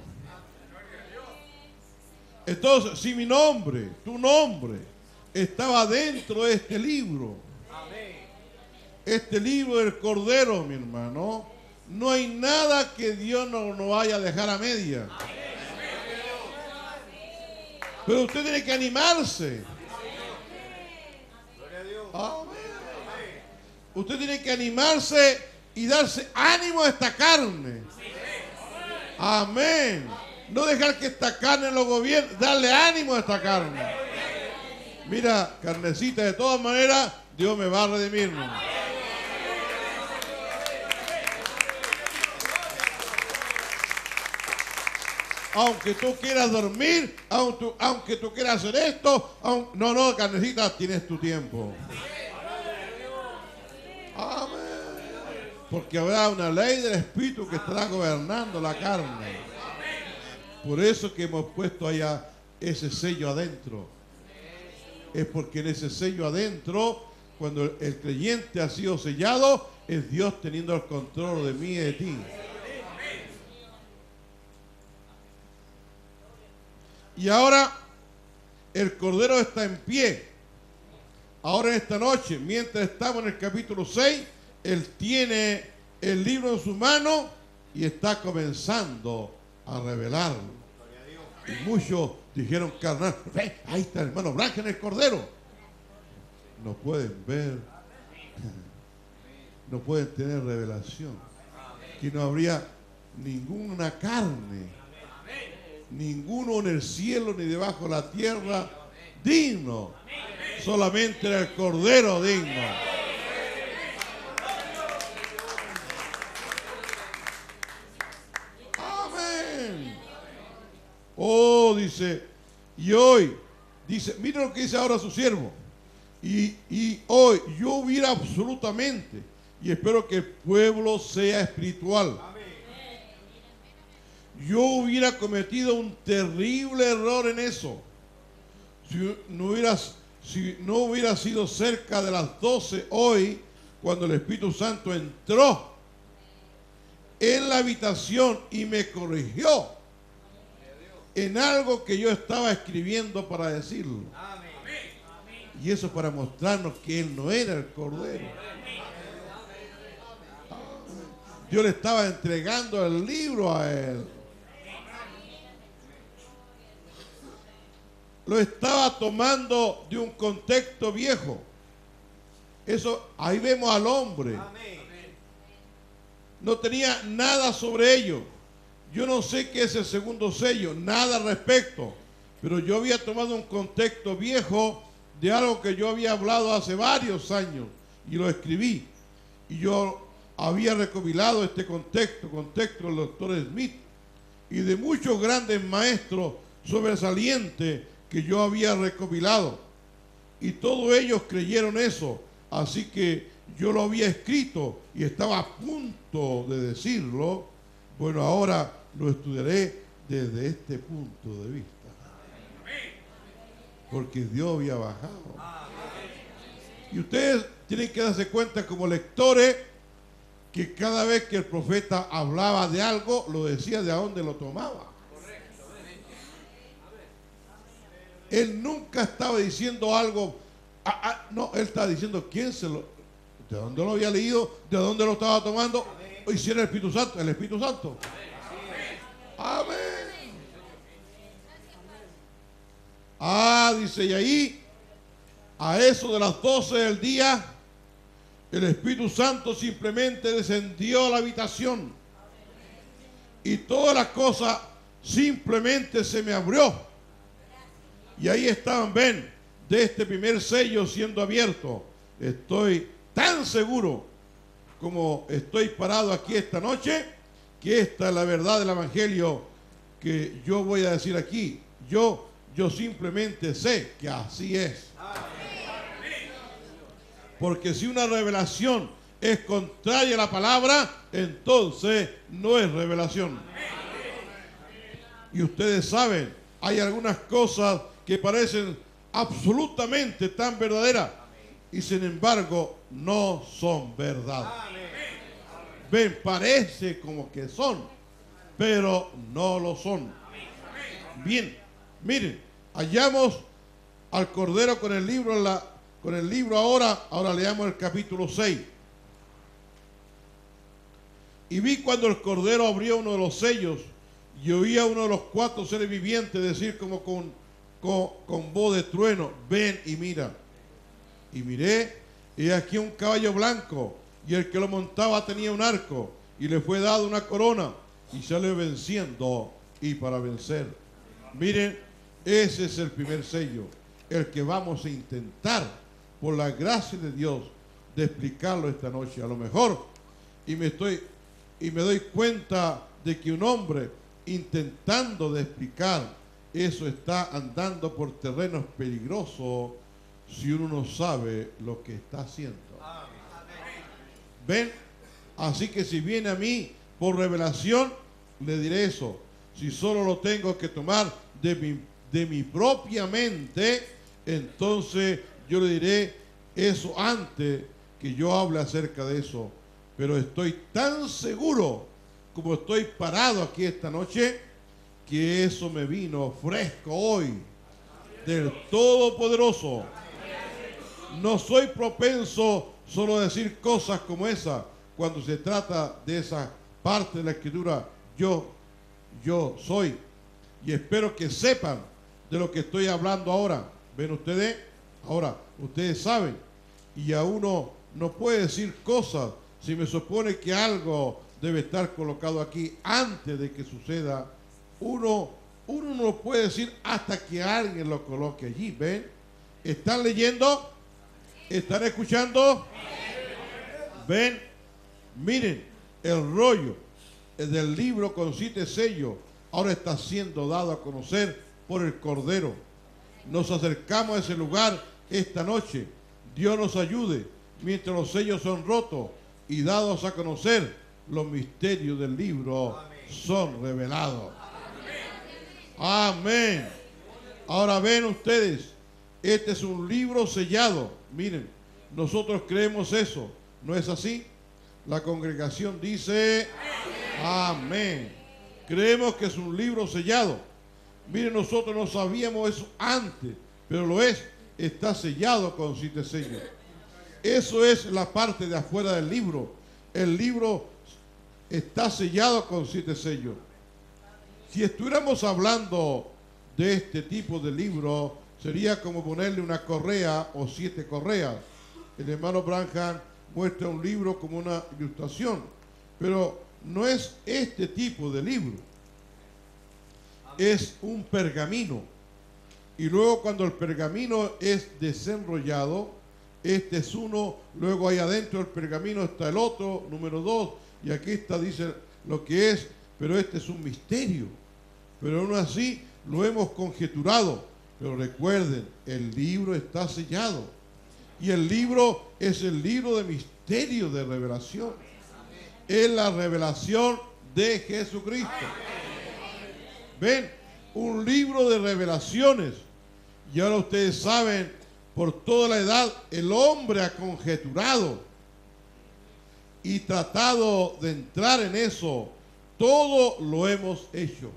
Entonces, si mi nombre, tu nombre, estaba dentro de este libro, este libro del Cordero, mi hermano, no hay nada que Dios no nos vaya a dejar a media. Pero usted tiene que animarse. Amén. Usted tiene que animarse y darse ánimo a esta carne. Amén. No dejar que esta carne lo gobierne, darle ánimo a esta carne. Mira, carnecita, de todas maneras, Dios me va a redimir. Aunque tú quieras dormir, aunque tú, aunque tú quieras hacer esto, aunque, no, no, carnecita, tienes tu tiempo. Amén. Porque habrá una ley del Espíritu que estará gobernando la carne. Por eso que hemos puesto allá ese sello adentro. Es porque en ese sello adentro, cuando el creyente ha sido sellado, es Dios teniendo el control de mí y de ti. Y ahora el Cordero está en pie. Ahora en esta noche, mientras estamos en el capítulo seis, Él tiene el libro en su mano y está comenzando a revelarlo. Y muchos dijeron, carnal, ve, ahí está el hermano Branham en el Cordero. No pueden ver, no pueden tener revelación. Que no habría ninguna carne, ninguno en el cielo ni debajo de la tierra, digno. Solamente era el Cordero digno. Amén. Oh, dice, y hoy, dice, mira lo que dice ahora su siervo. Y, y hoy yo hubiera absolutamente, y espero que el pueblo sea espiritual, yo hubiera cometido un terrible error en eso. Si no hubiera, si no hubiera sido cerca de las doce hoy, cuando el Espíritu Santo entró en la habitación y me corrigió en algo que yo estaba escribiendo para decirlo. Y eso para mostrarnos que Él no era el Cordero. Yo le estaba entregando el libro a Él. Lo estaba tomando de un contexto viejo. Eso, ahí vemos al hombre. No tenía nada sobre ello. Yo no sé qué es el segundo sello, nada al respecto. Pero yo había tomado un contexto viejo de algo que yo había hablado hace varios años y lo escribí. Y yo había recopilado este contexto, contexto del doctor Smith y de muchos grandes maestros sobresalientes que yo había recopilado. Y todos ellos creyeron eso. Así que yo lo había escrito y estaba a punto de decirlo. Bueno, ahora lo estudiaré desde este punto de vista. Porque Dios había bajado. Y ustedes tienen que darse cuenta como lectores que cada vez que el profeta hablaba de algo, lo decía de dónde lo tomaba. Él nunca estaba diciendo algo, ah, ah, no, él estaba diciendo quién se lo, de dónde lo había leído, de dónde lo estaba tomando. Y si era el Espíritu Santo, el Espíritu Santo. Amén. Ah, dice, y ahí, a eso de las doce del día, el Espíritu Santo simplemente descendió a la habitación. Y toda la cosa simplemente se me abrió. Y ahí estaban, ven, de este primer sello siendo abierto. Estoy tan seguro como estoy parado aquí esta noche, que esta es la verdad del Evangelio que yo voy a decir aquí. Yo, yo simplemente sé que así es. Porque si una revelación es contraria a la palabra, entonces no es revelación. Y ustedes saben, hay algunas cosas que parecen absolutamente tan verdaderas y sin embargo no son verdad. Ven, parece como que son, pero no lo son. Bien, miren, hallamos al Cordero con el libro en la, con el libro ahora, ahora leamos el capítulo seis. Y vi cuando el Cordero abrió uno de los sellos y oía uno de los cuatro seres vivientes decir como con, con, con voz de trueno, ven y mira. Y miré, y aquí un caballo blanco, y el que lo montaba tenía un arco, y le fue dado una corona, y salió venciendo y para vencer. Miren, ese es el primer sello, el que vamos a intentar, por la gracia de Dios, de explicarlo esta noche. A lo mejor, y me estoy, y me doy cuenta de que un hombre intentando de explicar eso está andando por terrenos peligrosos si uno no sabe lo que está haciendo. ¿Ven? Así que si viene a mí por revelación, le diré eso. Si solo lo tengo que tomar de mi, de mi propia mente, entonces yo le diré eso antes que yo hable acerca de eso. Pero estoy tan seguro como estoy parado aquí esta noche, que eso me vino fresco hoy del Todopoderoso. No soy propenso solo a decir cosas como esa cuando se trata de esa parte de la Escritura. Yo, yo soy. Y espero que sepan de lo que estoy hablando ahora. ¿Ven ustedes? Ahora, ustedes saben. Y a uno no puede decir cosas si me supone que algo debe estar colocado aquí antes de que suceda. Uno uno no lo puede decir hasta que alguien lo coloque allí. ¿Ven? ¿Están leyendo? ¿Están escuchando? ¿Ven? Miren, el rollo del libro con siete sellos ahora está siendo dado a conocer por el Cordero. Nos acercamos a ese lugar esta noche. Dios nos ayude mientras los sellos son rotos y dados a conocer, los misterios del libro son revelados. Amén. Ahora ven ustedes, este es un libro sellado. Miren, nosotros creemos eso. ¿No es así? La congregación dice amén. Creemos que es un libro sellado. Miren, nosotros no sabíamos eso antes, pero lo es. Está sellado con siete sellos. Eso es la parte de afuera del libro. El libro está sellado con siete sellos. Si estuviéramos hablando de este tipo de libro, sería como ponerle una correa o siete correas. El hermano Branham muestra un libro como una ilustración, pero no es este tipo de libro. Es un pergamino. Y luego cuando el pergamino es desenrollado, este es uno, luego ahí adentro del pergamino está el otro, número dos, y aquí está, dice lo que es, pero este es un misterio. Pero aún así lo hemos conjeturado. Pero recuerden, el libro está sellado. Y el libro es el libro de misterio de revelación. Es la revelación de Jesucristo. Ven, un libro de revelaciones. Y ahora ustedes saben, por toda la edad, el hombre ha conjeturado y tratado de entrar en eso. Todo lo hemos hecho.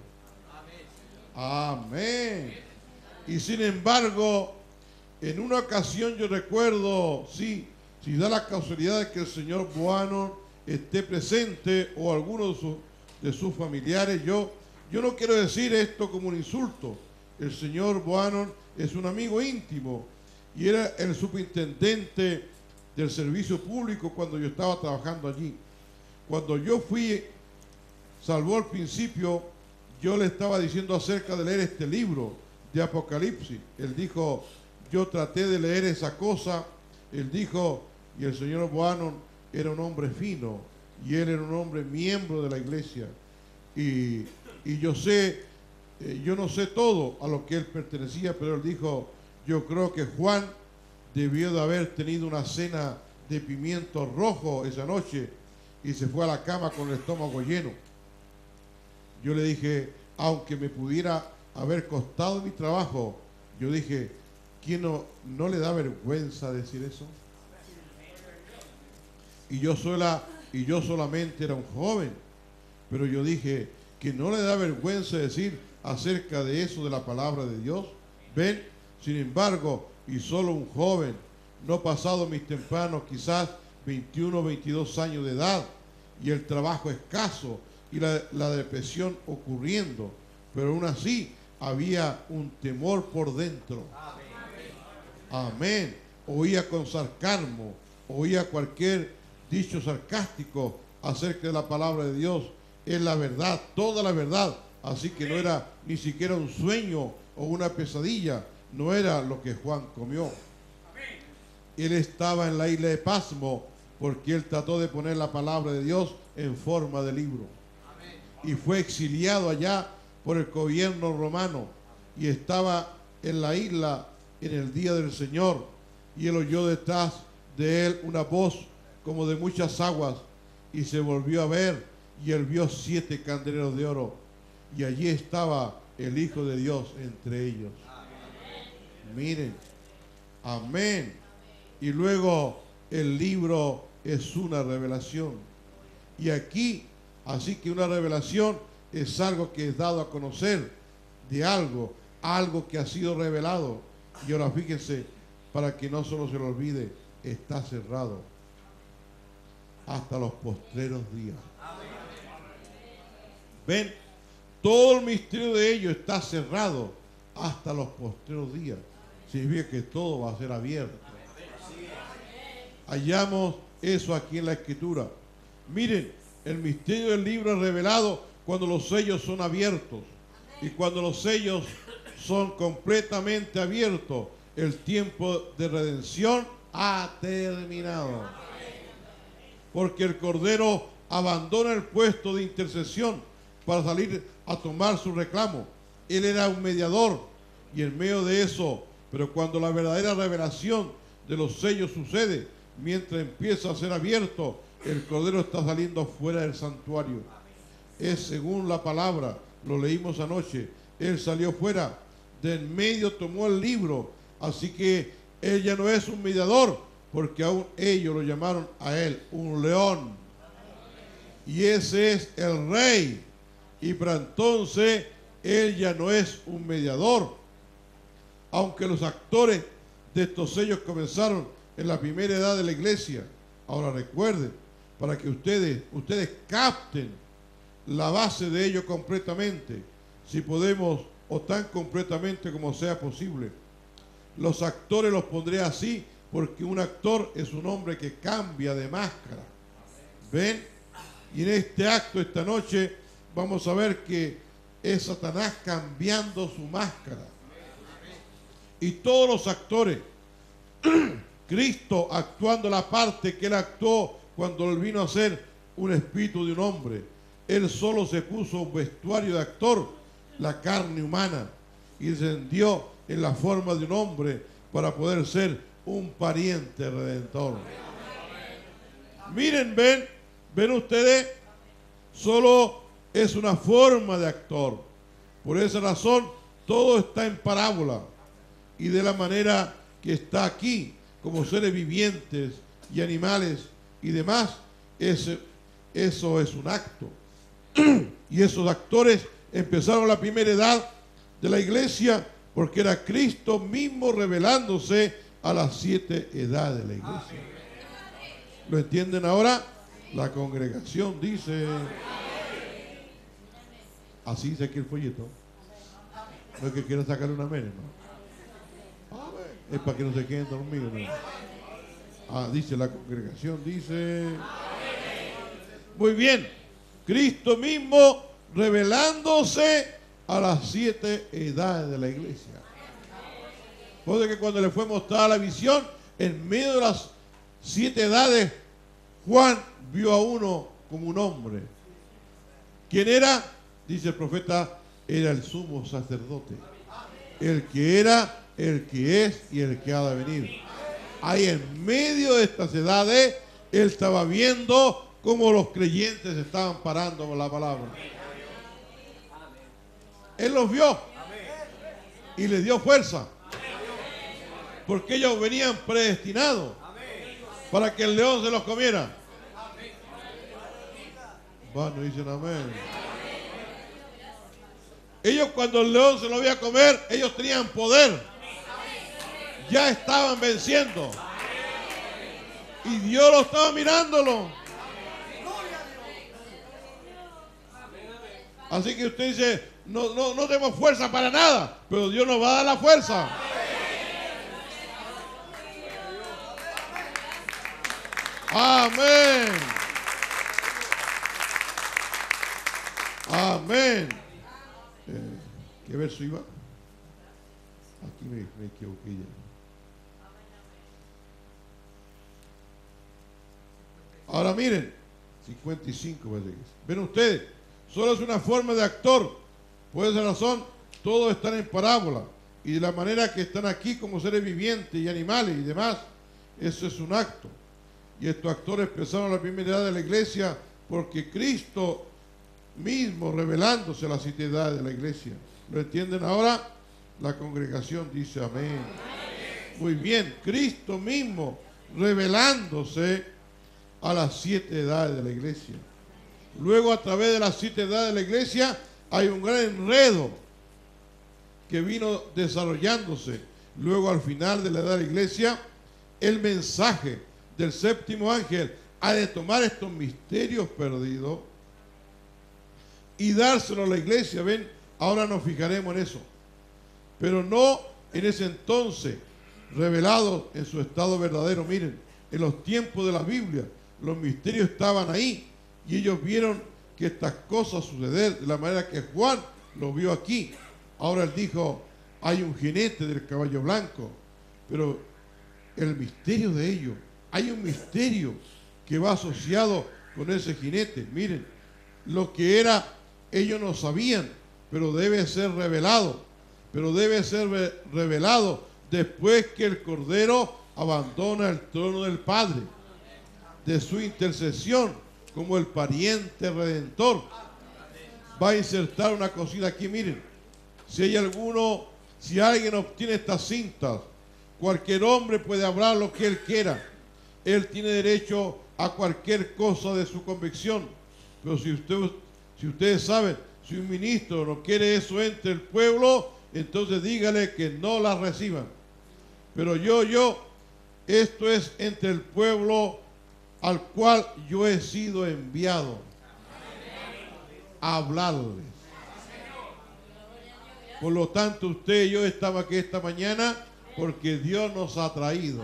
Amén. Y sin embargo, en una ocasión yo recuerdo, sí, si da la casualidad de que el señor Bohannon esté presente o alguno de, su, de sus familiares, yo, yo no quiero decir esto como un insulto. El señor Bohannon es un amigo íntimo y era el superintendente del servicio público cuando yo estaba trabajando allí. Cuando yo fui, salvo al principio, yo le estaba diciendo acerca de leer este libro de Apocalipsis. Él dijo, yo traté de leer esa cosa. Él dijo, y el señor Bohannon era un hombre fino, y él era un hombre miembro de la iglesia. Y, y yo sé, eh, yo no sé todo a lo que él pertenecía, pero él dijo, yo creo que Juan debió de haber tenido una cena de pimiento rojo esa noche y se fue a la cama con el estómago lleno. Yo le dije, aunque me pudiera haber costado mi trabajo, yo dije, ¿quién no, no le da vergüenza decir eso? Y yo, sola, y yo solamente era un joven, pero yo dije, que no le da vergüenza decir acerca de eso de la palabra de Dios. Ven, sin embargo, y solo un joven, no pasado mis tempranos, quizás veintiuno, veintidós años de edad, y el trabajo escaso, y la, la depresión ocurriendo, pero aún así había un temor por dentro. Amén. Amén. Oía con sarcasmo, oía cualquier dicho sarcástico acerca de la palabra de Dios. Es la verdad, toda la verdad. Así que no era ni siquiera un sueño o una pesadilla, no era lo que Juan comió. Él estaba en la isla de Pasmo porque él trató de poner la palabra de Dios en forma de libro. Y fue exiliado allá por el gobierno romano y estaba en la isla en el día del Señor, y él oyó detrás de él una voz como de muchas aguas, y se volvió a ver y él vio siete candeleros de oro, y allí estaba el Hijo de Dios entre ellos. Amén. Miren, amén. Y luego el libro es una revelación, y aquí así que una revelación es algo que es dado a conocer de algo, algo que ha sido revelado. Y ahora fíjense, para que no solo se lo olvide, está cerrado hasta los postreros días. Ven, todo el misterio de ello está cerrado hasta los postreros días. Significa que todo va a ser abierto. Hallamos eso aquí en la Escritura. Miren, el misterio del libro es revelado cuando los sellos son abiertos. Y cuando los sellos son completamente abiertos, el tiempo de redención ha terminado. Porque el Cordero abandona el puesto de intercesión para salir a tomar su reclamo. Él era un mediador y en medio de eso, pero cuando la verdadera revelación de los sellos sucede, mientras empieza a ser abierto, el Cordero está saliendo fuera del santuario. Es según la palabra, lo leímos anoche, Él salió fuera, de en medio tomó el libro, así que Él ya no es un mediador, porque aún ellos lo llamaron a Él un león. Y ese es el rey. Y para entonces Él ya no es un mediador. Aunque los actores de estos sellos comenzaron en la primera edad de la iglesia. Ahora recuerden, para que ustedes, ustedes capten la base de ello completamente, si podemos, o tan completamente como sea posible. Los actores los pondré así, porque un actor es un hombre que cambia de máscara. ¿Ven? Y en este acto, esta noche, vamos a ver que es Satanás cambiando su máscara. Y todos los actores, Cristo actuando la parte que Él actuó cuando Él vino a ser un espíritu de un hombre. Él solo se puso un vestuario de actor, la carne humana, y descendió en la forma de un hombre para poder ser un pariente redentor. Miren, ven, ven ustedes, solo es una forma de actor. Por esa razón, todo está en parábola. Y de la manera que está aquí, como seres vivientes y animales y demás, ese, eso es un acto. Y esos actores empezaron la primera edad de la iglesia porque era Cristo mismo revelándose a las siete edades de la iglesia. ¿Lo entienden ahora? La congregación dice, así dice aquí el folleto. No es que quiera sacarle una mene, ¿no? Es para que no se queden dormidos, ¿no? Ah, dice la congregación, dice. Muy bien. Cristo mismo revelándose a las siete edades de la iglesia. Por eso que cuando le fue mostrada la visión, en medio de las siete edades, Juan vio a uno como un hombre. ¿Quién era? Dice el profeta, era el sumo sacerdote. El que era, el que es y el que ha de venir. Ahí en medio de estas edades, él estaba viendo cómo los creyentes estaban parando por la palabra. Él los vio y les dio fuerza, porque ellos venían predestinados para que el león se los comiera. Va, no dicen amén. Ellos, cuando el león se lo iba a comer, ellos tenían poder. Ya estaban venciendo. Y Dios lo estaba mirándolo. Así que usted dice, no, no, no tenemos fuerza para nada, pero Dios nos va a dar la fuerza. Amén. Amén. Eh, ¿Qué verso iba? Aquí me, me equivoqué ya. Ahora miren, cincuenta y cinco. Ven ustedes, solo es una forma de actor. Por esa razón, todos están en parábola. Y de la manera que están aquí como seres vivientes y animales y demás, eso es un acto. Y estos actores empezaron la primera edad de la iglesia porque Cristo mismo revelándose a la siete edades de la iglesia. ¿Lo entienden ahora? La congregación dice amén. Muy bien, Cristo mismo revelándose a las siete edades de la iglesia. Luego, a través de las siete edades de la iglesia, hay un gran enredo que vino desarrollándose. Luego, al final de la edad de la iglesia, el mensaje del séptimo ángel ha de tomar estos misterios perdidos y dárselo a la iglesia. Ven, ahora nos fijaremos en eso. Pero no en ese entonces, revelados en su estado verdadero. Miren, en los tiempos de la Biblia, los misterios estaban ahí y ellos vieron que estas cosas suceder de la manera que Juan lo vio aquí. Ahora él dijo, hay un jinete del caballo blanco, pero el misterio de ello, hay un misterio que va asociado con ese jinete. Miren, lo que era, ellos no sabían, pero debe ser revelado, pero debe ser revelado después que el Cordero abandona el trono del Padre, de su intercesión como el pariente redentor. Va a insertar una cosita aquí, miren, si hay alguno, si alguien obtiene estas cintas, cualquier hombre puede hablar lo que él quiera, él tiene derecho a cualquier cosa de su convicción, pero si, usted, si ustedes saben, si un ministro no quiere eso entre el pueblo, entonces dígale que no la reciban. Pero yo, yo, esto es entre el pueblo al cual yo he sido enviado a hablarles. Por lo tanto, usted y yo estamos aquí esta mañana porque Dios nos ha traído.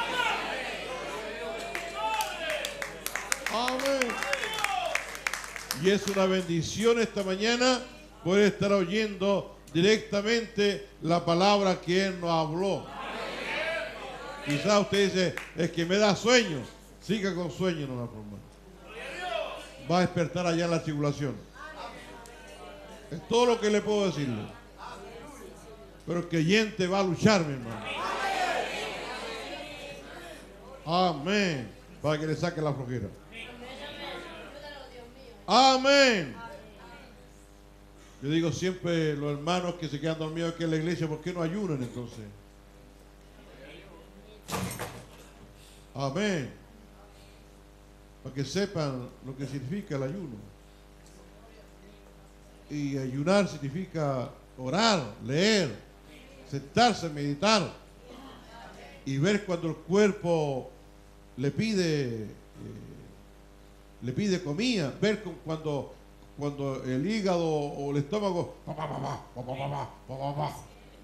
Amén. Y es una bendición esta mañana poder estar oyendo directamente la palabra que Él nos habló. Quizás usted dice, es que me da sueño. Siga con sueño, no la forma. Va a despertar allá en la tribulación. Es todo lo que le puedo decirle. Pero el creyente va a luchar, mi hermano. Amén. Para que le saque la flojera. Amén. Yo digo siempre, los hermanos que se quedan dormidos aquí en la iglesia, ¿por qué no ayunan entonces? Amén. Para que sepan lo que significa el ayuno. Y ayunar significa orar, leer, sentarse, meditar y ver cuando el cuerpo le pide eh, le pide comida, ver cuando, cuando el hígado o el estómago pa, pa, pa, pa, pa, pa, pa, pa, pa,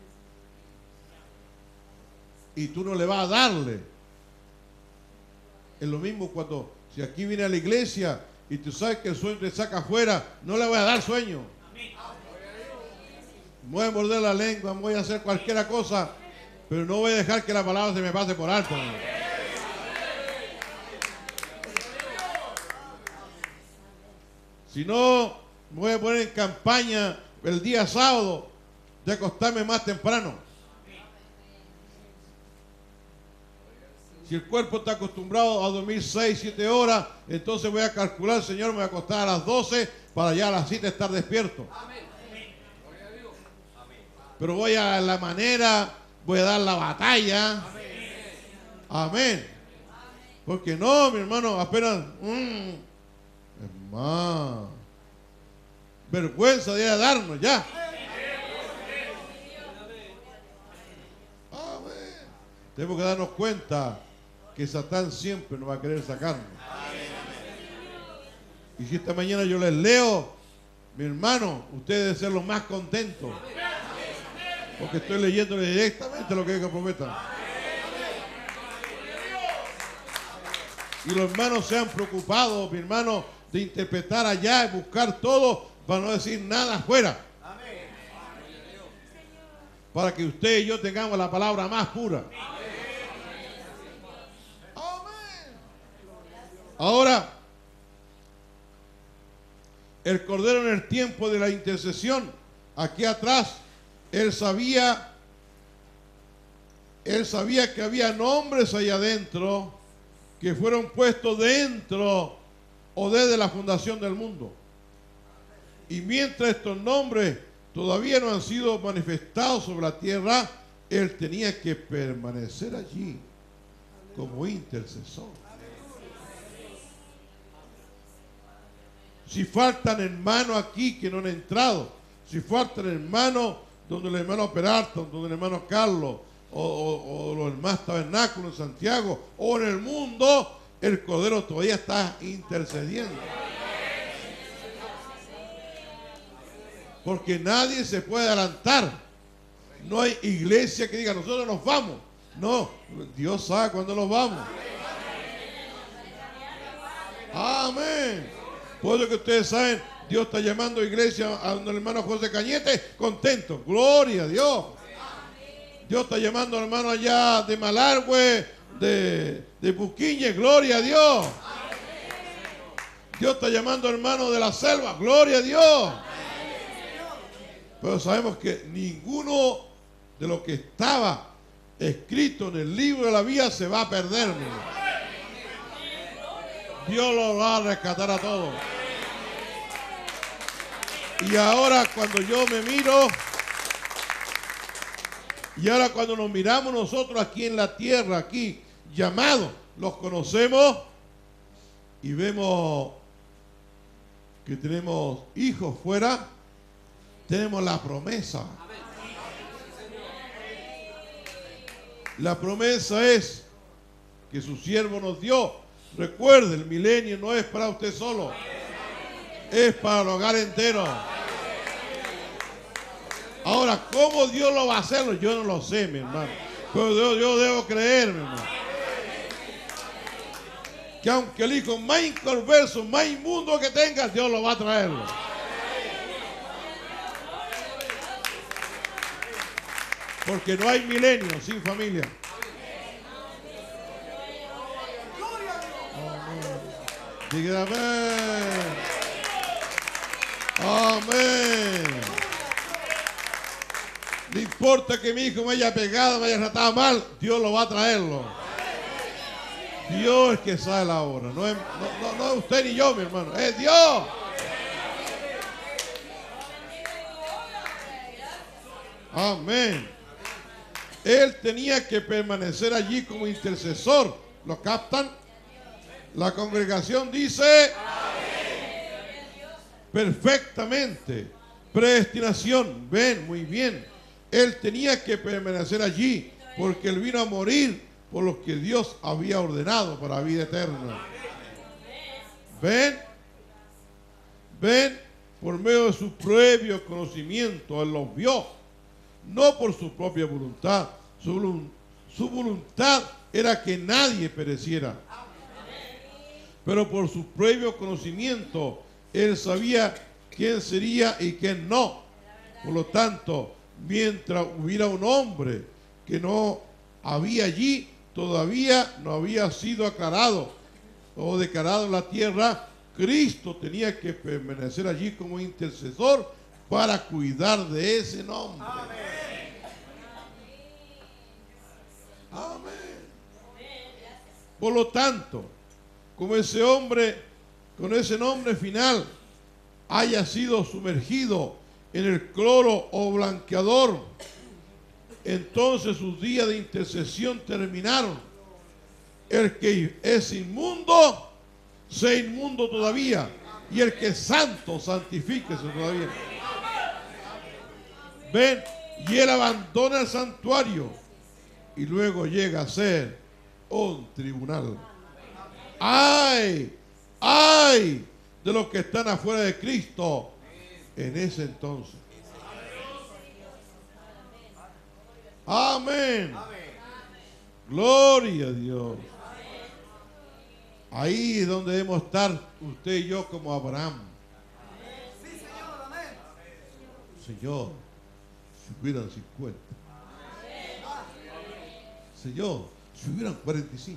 y tú no le vas a darle. Es lo mismo cuando, si aquí viene a la iglesia y tú sabes que el sueño te saca afuera, no le voy a dar sueño. Voy a morder la lengua, voy a hacer cualquier cosa, pero no voy a dejar que la palabra se me pase por alto. Si no, me voy a poner en campaña el día sábado de acostarme más temprano. Si el cuerpo está acostumbrado a dormir seis, siete horas, entonces voy a calcular, Señor, me voy a acostar a las doce para ya a las siete estar despierto. Pero voy a la manera, voy a dar la batalla. Amén. Porque no, mi hermano, apenas... Mmm, hermano, vergüenza de darnos ya. Amén. Tenemos que darnos cuenta que Satán siempre nos va a querer sacarnos. Y si esta mañana yo les leo, mi hermano, ustedes deben ser los más contentos. Porque estoy leyéndole directamente lo que diga el profeta. Y los hermanos se han preocupado, mi hermano, de interpretar allá y buscar todo para no decir nada afuera. Para que usted y yo tengamos la palabra más pura. Ahora, el Cordero en el tiempo de la intercesión, aquí atrás, él sabía, él sabía que había nombres allá adentro que fueron puestos dentro o desde la fundación del mundo. Y mientras estos nombres todavía no han sido manifestados sobre la tierra, él tenía que permanecer allí como intercesor. Si faltan hermanos aquí que no han entrado, si faltan hermanos donde el hermano Peralta, donde el hermano Carlos, o, o, o los hermanos Tabernáculo en Santiago, o en el mundo, el Cordero todavía está intercediendo. Porque nadie se puede adelantar. No hay iglesia que diga, nosotros nos vamos. No, Dios sabe cuándo nos vamos. Amén. Por eso que ustedes saben, Dios está llamando a iglesia a un hermano José Cañete, contento. Gloria a Dios. Dios está llamando al hermano allá de Malargüe, de, de Puquiñe, gloria a Dios. Dios está llamando al hermano de la selva, gloria a Dios. Pero sabemos que ninguno de lo que estaba escrito en el libro de la vida se va a perder. Dios lo va a rescatar a todos. Y ahora cuando yo me miro, y ahora cuando nos miramos nosotros aquí en la tierra, aquí llamados, los conocemos y vemos que tenemos hijos fuera, tenemos la promesa. La promesa es que su siervo nos dio. Recuerde, el milenio no es para usted solo, es para el hogar entero. Ahora, ¿cómo Dios lo va a hacer? Yo no lo sé, mi hermano. Pero yo, yo debo creer, mi hermano, que aunque el hijo más inconverso, más inmundo que tenga, Dios lo va a traer. Porque no hay milenio sin familia. Diga amén. Amén. No importa que mi hijo me haya pegado, me haya tratado mal, Dios lo va a traerlo. Dios es que sabe la hora. No es, no, no, no es usted ni yo, mi hermano. Es Dios. Amén. Él tenía que permanecer allí como intercesor. ¿Lo captan? La congregación dice perfectamente. Predestinación. Ven, muy bien. Él tenía que permanecer allí porque él vino a morir por lo que Dios había ordenado para la vida eterna. Ven, ven, por medio de su previo conocimiento, él los vio, no por su propia voluntad. Su, su voluntad era que nadie pereciera, pero por su previo conocimiento, él sabía quién sería y quién no. Por lo tanto, mientras hubiera un hombre que no había allí, todavía no había sido aclarado o declarado en la tierra, Cristo tenía que permanecer allí como intercesor para cuidar de ese nombre. Amén. Amén. Por lo tanto, como ese hombre, con ese nombre final, haya sido sumergido en el cloro o blanqueador, entonces sus días de intercesión terminaron. El que es inmundo, sea inmundo todavía, y el que es santo, santifíquese todavía. Ven, y él abandona el santuario y luego llega a ser un tribunal. ¡Ay! ¡Ay! De los que están afuera de Cristo en ese entonces. Amén. Gloria a Dios. Ahí es donde debemos estar usted y yo como Abraham. Señor, si hubieran cincuenta. Señor, si hubieran cuarenta y cinco.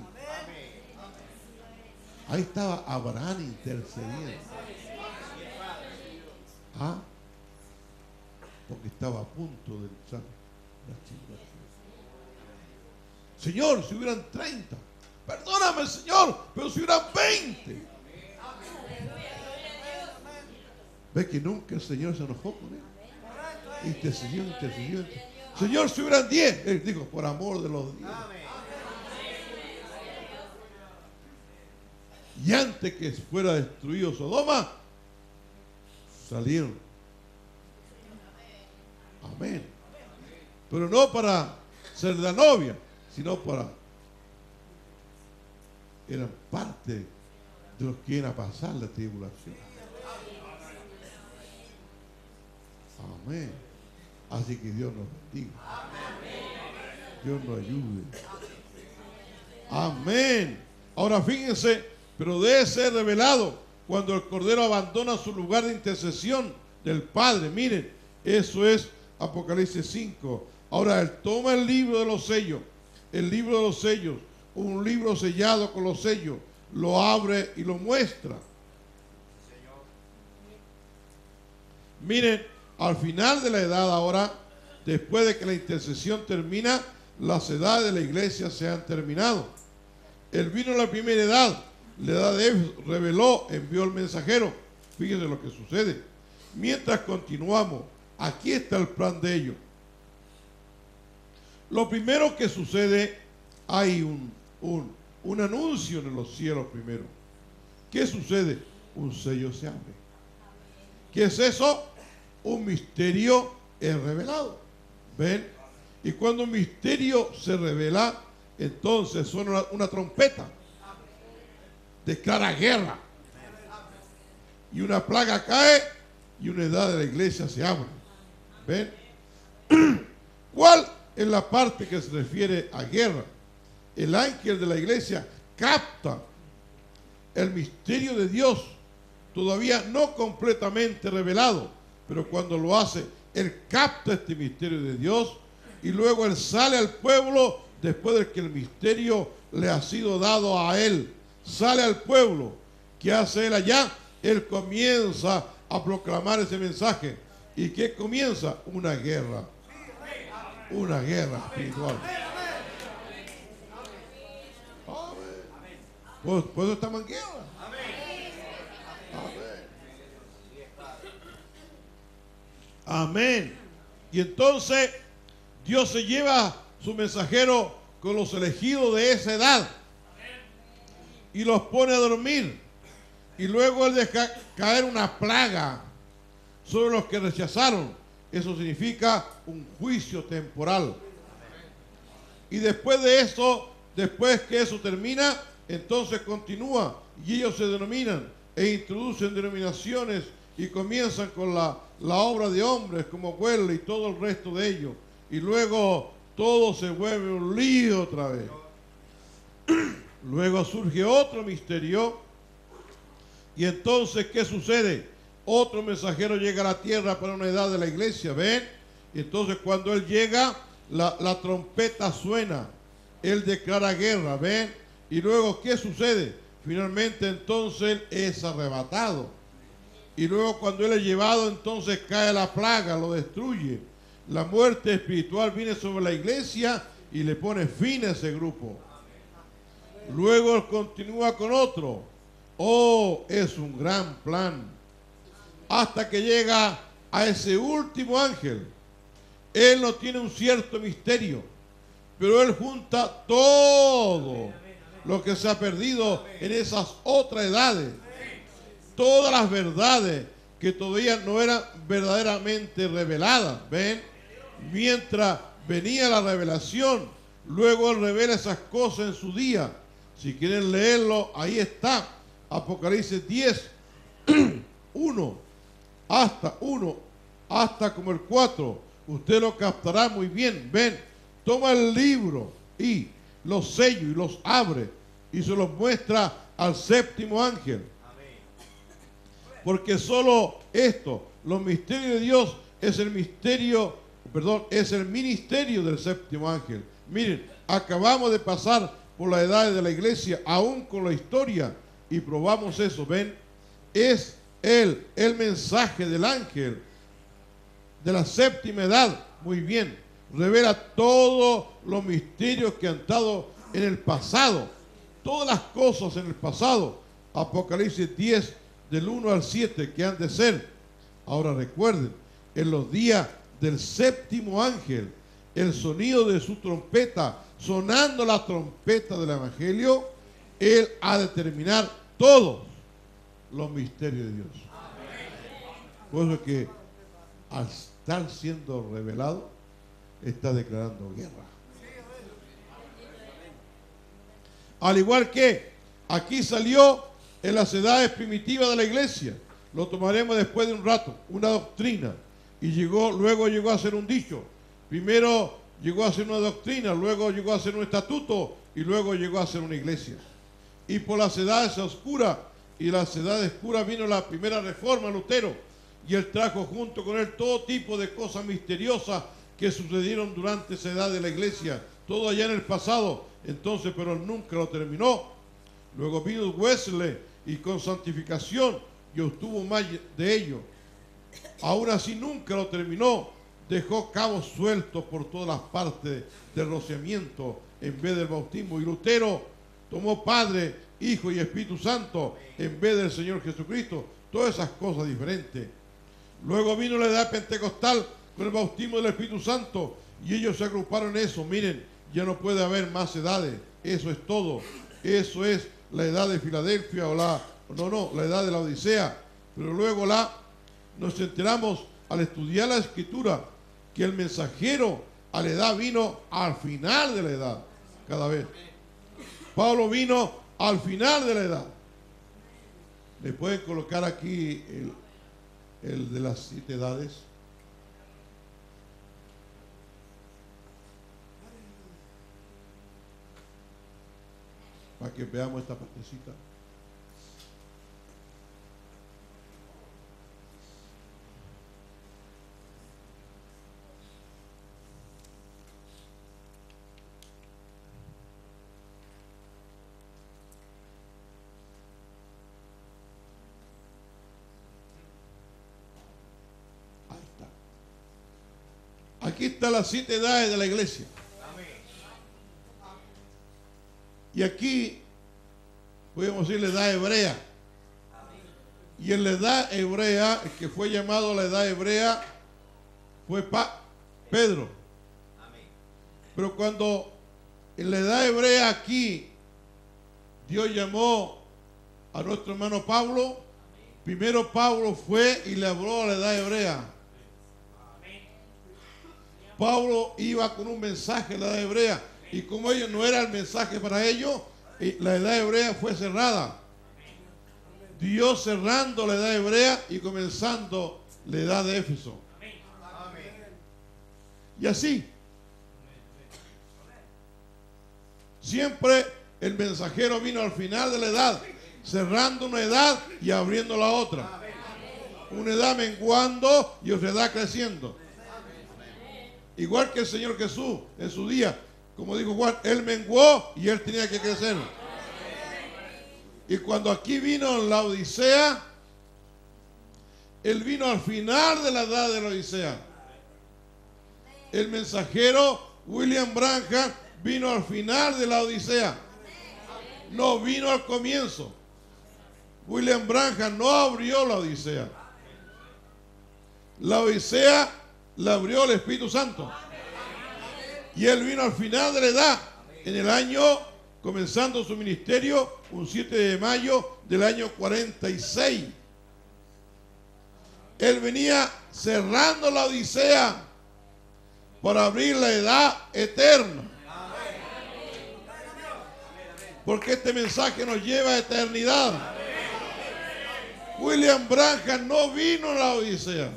Ahí estaba Abraham intercediendo. ¿Ah? Porque estaba a punto de usar la tribulación. Señor, si hubieran treinta. Perdóname, Señor, pero si hubieran veinte. ¿Ve que nunca el Señor se enojó con él? Intercedió, intercedió, intercedió. Señor, si hubieran diez. Él dijo, por amor de los diez. Y antes que fuera destruido Sodoma, salieron. Amén. Pero no para ser la novia, sino para... eran parte de los que iban a pasar la tribulación. Amén. Así que Dios nos bendiga. Dios nos ayude. Amén. Ahora fíjense, pero debe ser revelado cuando el Cordero abandona su lugar de intercesión del Padre. Miren, eso es Apocalipsis cinco. Ahora Él toma el libro de los sellos, el libro de los sellos, un libro sellado con los sellos, lo abre y lo muestra. Miren, al final de la edad ahora, después de que la intercesión termina, las edades de la iglesia se han terminado. Él vino en la primera edad, la edad de Éfeso, reveló, envió el mensajero. Fíjense lo que sucede. Mientras continuamos, aquí está el plan de ellos. Lo primero que sucede, hay un, un, un anuncio en los cielos primero. ¿Qué sucede? Un sello se abre. ¿Qué es eso? Un misterio es revelado. ¿Ven? Y cuando un misterio se revela, entonces suena una, una trompeta. Declara guerra. Y una plaga cae y una edad de la iglesia se abre. ¿Ven? ¿Cuál es la parte que se refiere a guerra? El ángel de la iglesia capta el misterio de Dios, todavía no completamente revelado, pero cuando lo hace, él capta este misterio de Dios y luego él sale al pueblo después de que el misterio le ha sido dado a él. Sale al pueblo. ¿Qué hace él allá? Él comienza a proclamar ese mensaje. ¿Y qué comienza? Una guerra. Una guerra espiritual. Pues, pues estamos en guerra. Amén. Amén. Y entonces Dios se lleva su mensajero con los elegidos de esa edad y los pone a dormir. Y luego él deja caer una plaga sobre los que rechazaron. Eso significa un juicio temporal. Y después de eso, después que eso termina, entonces continúa y ellos se denominan e introducen denominaciones y comienzan con la, la obra de hombres como Wesley y todo el resto de ellos. Y luego todo se vuelve un lío otra vez. Luego surge otro misterio. Y entonces, ¿qué sucede? Otro mensajero llega a la tierra para una edad de la iglesia, ¿ven? Y entonces cuando él llega, la, la trompeta suena. Él declara guerra, ¿ven? Y luego, ¿qué sucede? Finalmente, entonces, él es arrebatado. Y luego, cuando él es llevado, entonces cae la plaga, lo destruye. La muerte espiritual viene sobre la iglesia y le pone fin a ese grupo. Luego él continúa con otro. Oh, es un gran plan. Hasta que llega a ese último ángel. Él no tiene un cierto misterio, pero él junta todo lo que se ha perdido en esas otras edades. Todas las verdades que todavía no eran verdaderamente reveladas. ¿Ven? Mientras venía la revelación, luego él revela esas cosas en su día. Si quieren leerlo, ahí está. Apocalipsis diez, uno, hasta uno, hasta como el cuatro. Usted lo captará muy bien. Ven, toma el libro y los sellos y los abre y se los muestra al séptimo ángel. Porque solo esto, los misterios de Dios, es el misterio, perdón, es el ministerio del séptimo ángel. Miren, acabamos de pasar por la edad de la iglesia, aún con la historia, y probamos eso, ¿ven? Es él, el mensaje del ángel de la séptima edad. Muy bien, revela todos los misterios que han estado en el pasado, todas las cosas en el pasado. Apocalipsis diez, del uno al siete, que han de ser. Ahora recuerden, en los días del séptimo ángel, el sonido de su trompeta, sonando la trompeta del evangelio, él ha de terminar todos los misterios de Dios. Por eso que al estar siendo revelado, está declarando guerra. Al igual que aquí salió en las edades primitivas de la iglesia, lo tomaremos después de un rato, una doctrina, y llegó, luego llegó a ser un dicho. Primero llegó a ser una doctrina, luego llegó a ser un estatuto y luego llegó a ser una iglesia. Y por las edades oscuras y las edades puras vino la primera reforma, Lutero, y él trajo junto con él todo tipo de cosas misteriosas que sucedieron durante esa edad de la iglesia, todo allá en el pasado. Entonces, pero nunca lo terminó. Luego vino Wesley y con santificación y obtuvo más de ello. Aún así nunca lo terminó. Dejó cabos sueltos por todas las partes del rociamiento en vez del bautismo. Y Lutero tomó Padre, Hijo y Espíritu Santo en vez del Señor Jesucristo. Todas esas cosas diferentes. Luego vino la edad pentecostal con el bautismo del Espíritu Santo y ellos se agruparon en eso. Miren, ya no puede haber más edades. Eso es todo. Eso es la edad de Filadelfia o la, no, no, la edad de la Odisea. Pero luego la, nos enteramos al estudiar la Escritura que el mensajero a la edad vino al final de la edad, cada vez. Pablo vino al final de la edad. ¿Me pueden colocar aquí el, el de las siete edades? Para que veamos esta partecita. Ahí está. Aquí están las siete edades de la iglesia. Y aquí podemos decir la edad hebrea. Y en la edad hebrea, el que fue llamado la edad hebrea fue pa Pedro. Pero cuando en la edad hebrea aquí Dios llamó a nuestro hermano Pablo, primero Pablo fue y le habló a la edad hebrea. Pablo iba con un mensaje a la edad hebrea. Y como ellos no era el mensaje para ellos, la edad hebrea fue cerrada. Dios cerrando la edad hebrea y comenzando la edad de Éfeso. Y así. Siempre el mensajero vino al final de la edad, cerrando una edad y abriendo la otra. Una edad menguando y otra edad creciendo. Igual que el Señor Jesús en su día. Como dijo Juan, él menguó y él tenía que crecer. Y cuando aquí vino la Odisea, él vino al final de la edad de la Odisea. El mensajero William Branham vino al final de la Odisea. No vino al comienzo. William Branham no abrió la Odisea. La Odisea la abrió el Espíritu Santo. Y él vino al final de la edad, en el año, comenzando su ministerio, un siete de mayo del año cuarenta y seis. Él venía cerrando la Odisea para abrir la edad eterna. Porque este mensaje nos lleva a eternidad. William Branham no vino a la Odisea.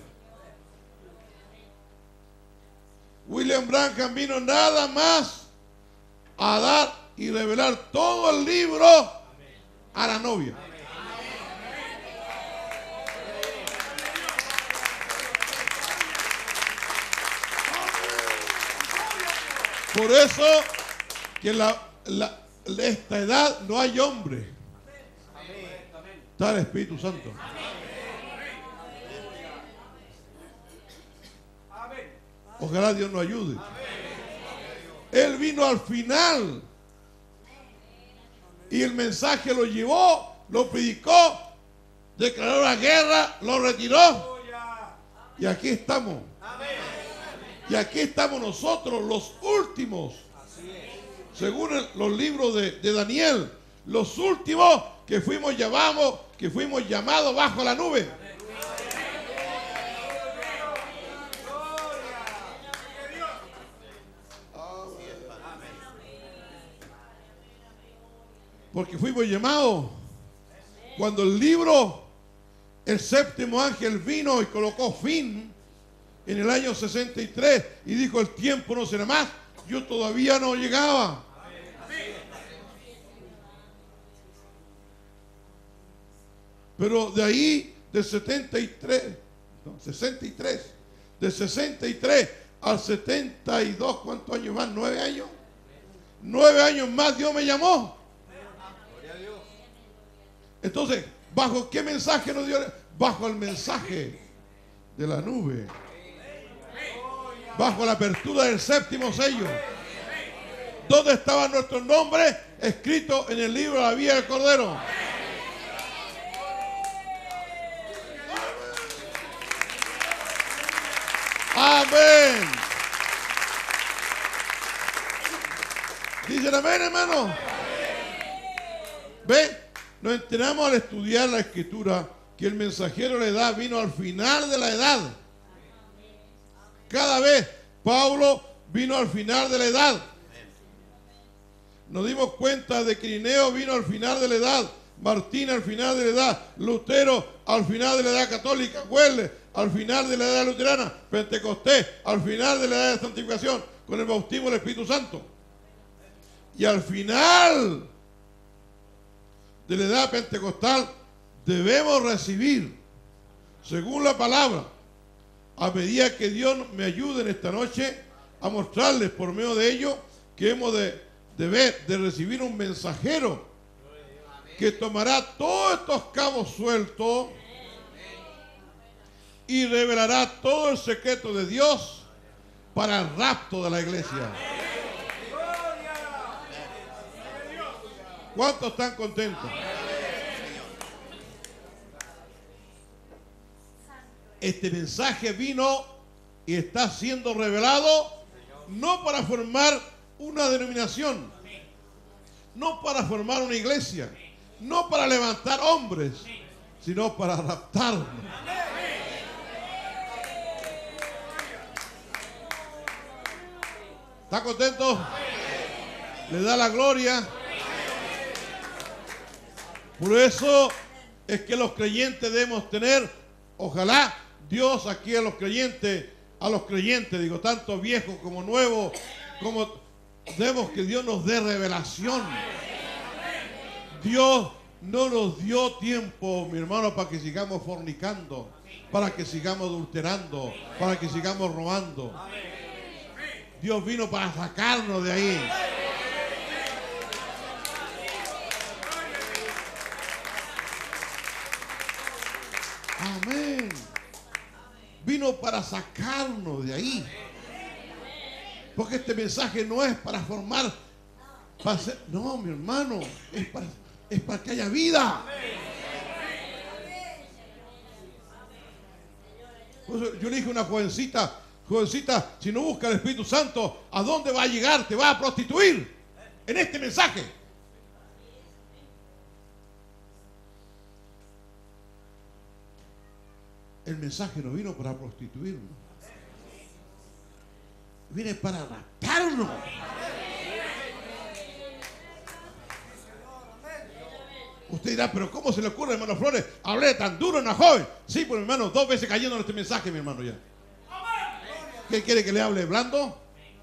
William Branham vino nada más a dar y revelar todo el libro a la novia. Por eso que la, la, esta edad no hay hombre. Está el Espíritu Santo. Ojalá Dios nos ayude. Él vino al final. Y el mensaje lo llevó, lo predicó, declaró la guerra, lo retiró. Y aquí estamos. Y aquí estamos nosotros, los últimos. Según el, los libros de, de Daniel, los últimos que fuimos llamados, que fuimos llamados bajo la nube. Porque fuimos llamados cuando el libro, el séptimo ángel vino y colocó fin en el año sesenta y tres y dijo: el tiempo no será más. Yo todavía no llegaba. Pero de ahí, del setenta y tres, no, sesenta y tres, del sesenta y tres al setenta y dos, ¿cuántos años más? ¿Nueve años? Nueve años más Dios me llamó. Entonces, ¿bajo qué mensaje nos dio? Bajo el mensaje de la nube. Bajo la apertura del séptimo sello. ¿Dónde estaban nuestros nombres? Escritos en el libro de la vida del Cordero. Amén. Dicen amén, hermano. ¿Ve? Nos enteramos al estudiar la Escritura que el mensajero de la edad vino al final de la edad. Cada vez Pablo vino al final de la edad. Nos dimos cuenta de que Irineo vino al final de la edad, Martín al final de la edad, Lutero al final de la edad católica, Wesley al final de la edad luterana, Pentecostés al final de la edad de santificación con el bautismo del Espíritu Santo. Y al final de la edad pentecostal debemos recibir, según la palabra, a medida que Dios me ayude en esta noche a mostrarles por medio de ello que hemos de, de ver, de recibir un mensajero que tomará todos estos cabos sueltos y revelará todo el secreto de Dios para el rapto de la iglesia. ¿Cuántos están contentos? Este mensaje vino y está siendo revelado no para formar una denominación, no para formar una iglesia, no para levantar hombres, sino para raptarnos. ¿Está contento? ¿Le da la gloria? Por eso es que los creyentes debemos tener, ojalá Dios aquí a los creyentes, a los creyentes, digo, tanto viejos como nuevos, como debemos que Dios nos dé revelación. Dios no nos dio tiempo, mi hermano, para que sigamos fornicando, para que sigamos adulterando, para que sigamos robando. Dios vino para sacarnos de ahí. Amén. Vino para sacarnos de ahí. Porque este mensaje no es para formar, para ser, no, mi hermano, es para, es para que haya vida. Por eso yo le dije a una jovencita, jovencita, si no busca el Espíritu Santo, ¿a dónde va a llegar? Te va a prostituir en este mensaje. El mensaje no vino para prostituirnos, viene para raptarnos. Usted dirá, pero ¿cómo se le ocurre, hermano Flores, hablé tan duro a una joven? Sí, pues hermano, dos veces cayendo en este mensaje, mi hermano, ya. ¿Qué quiere que le hable blando?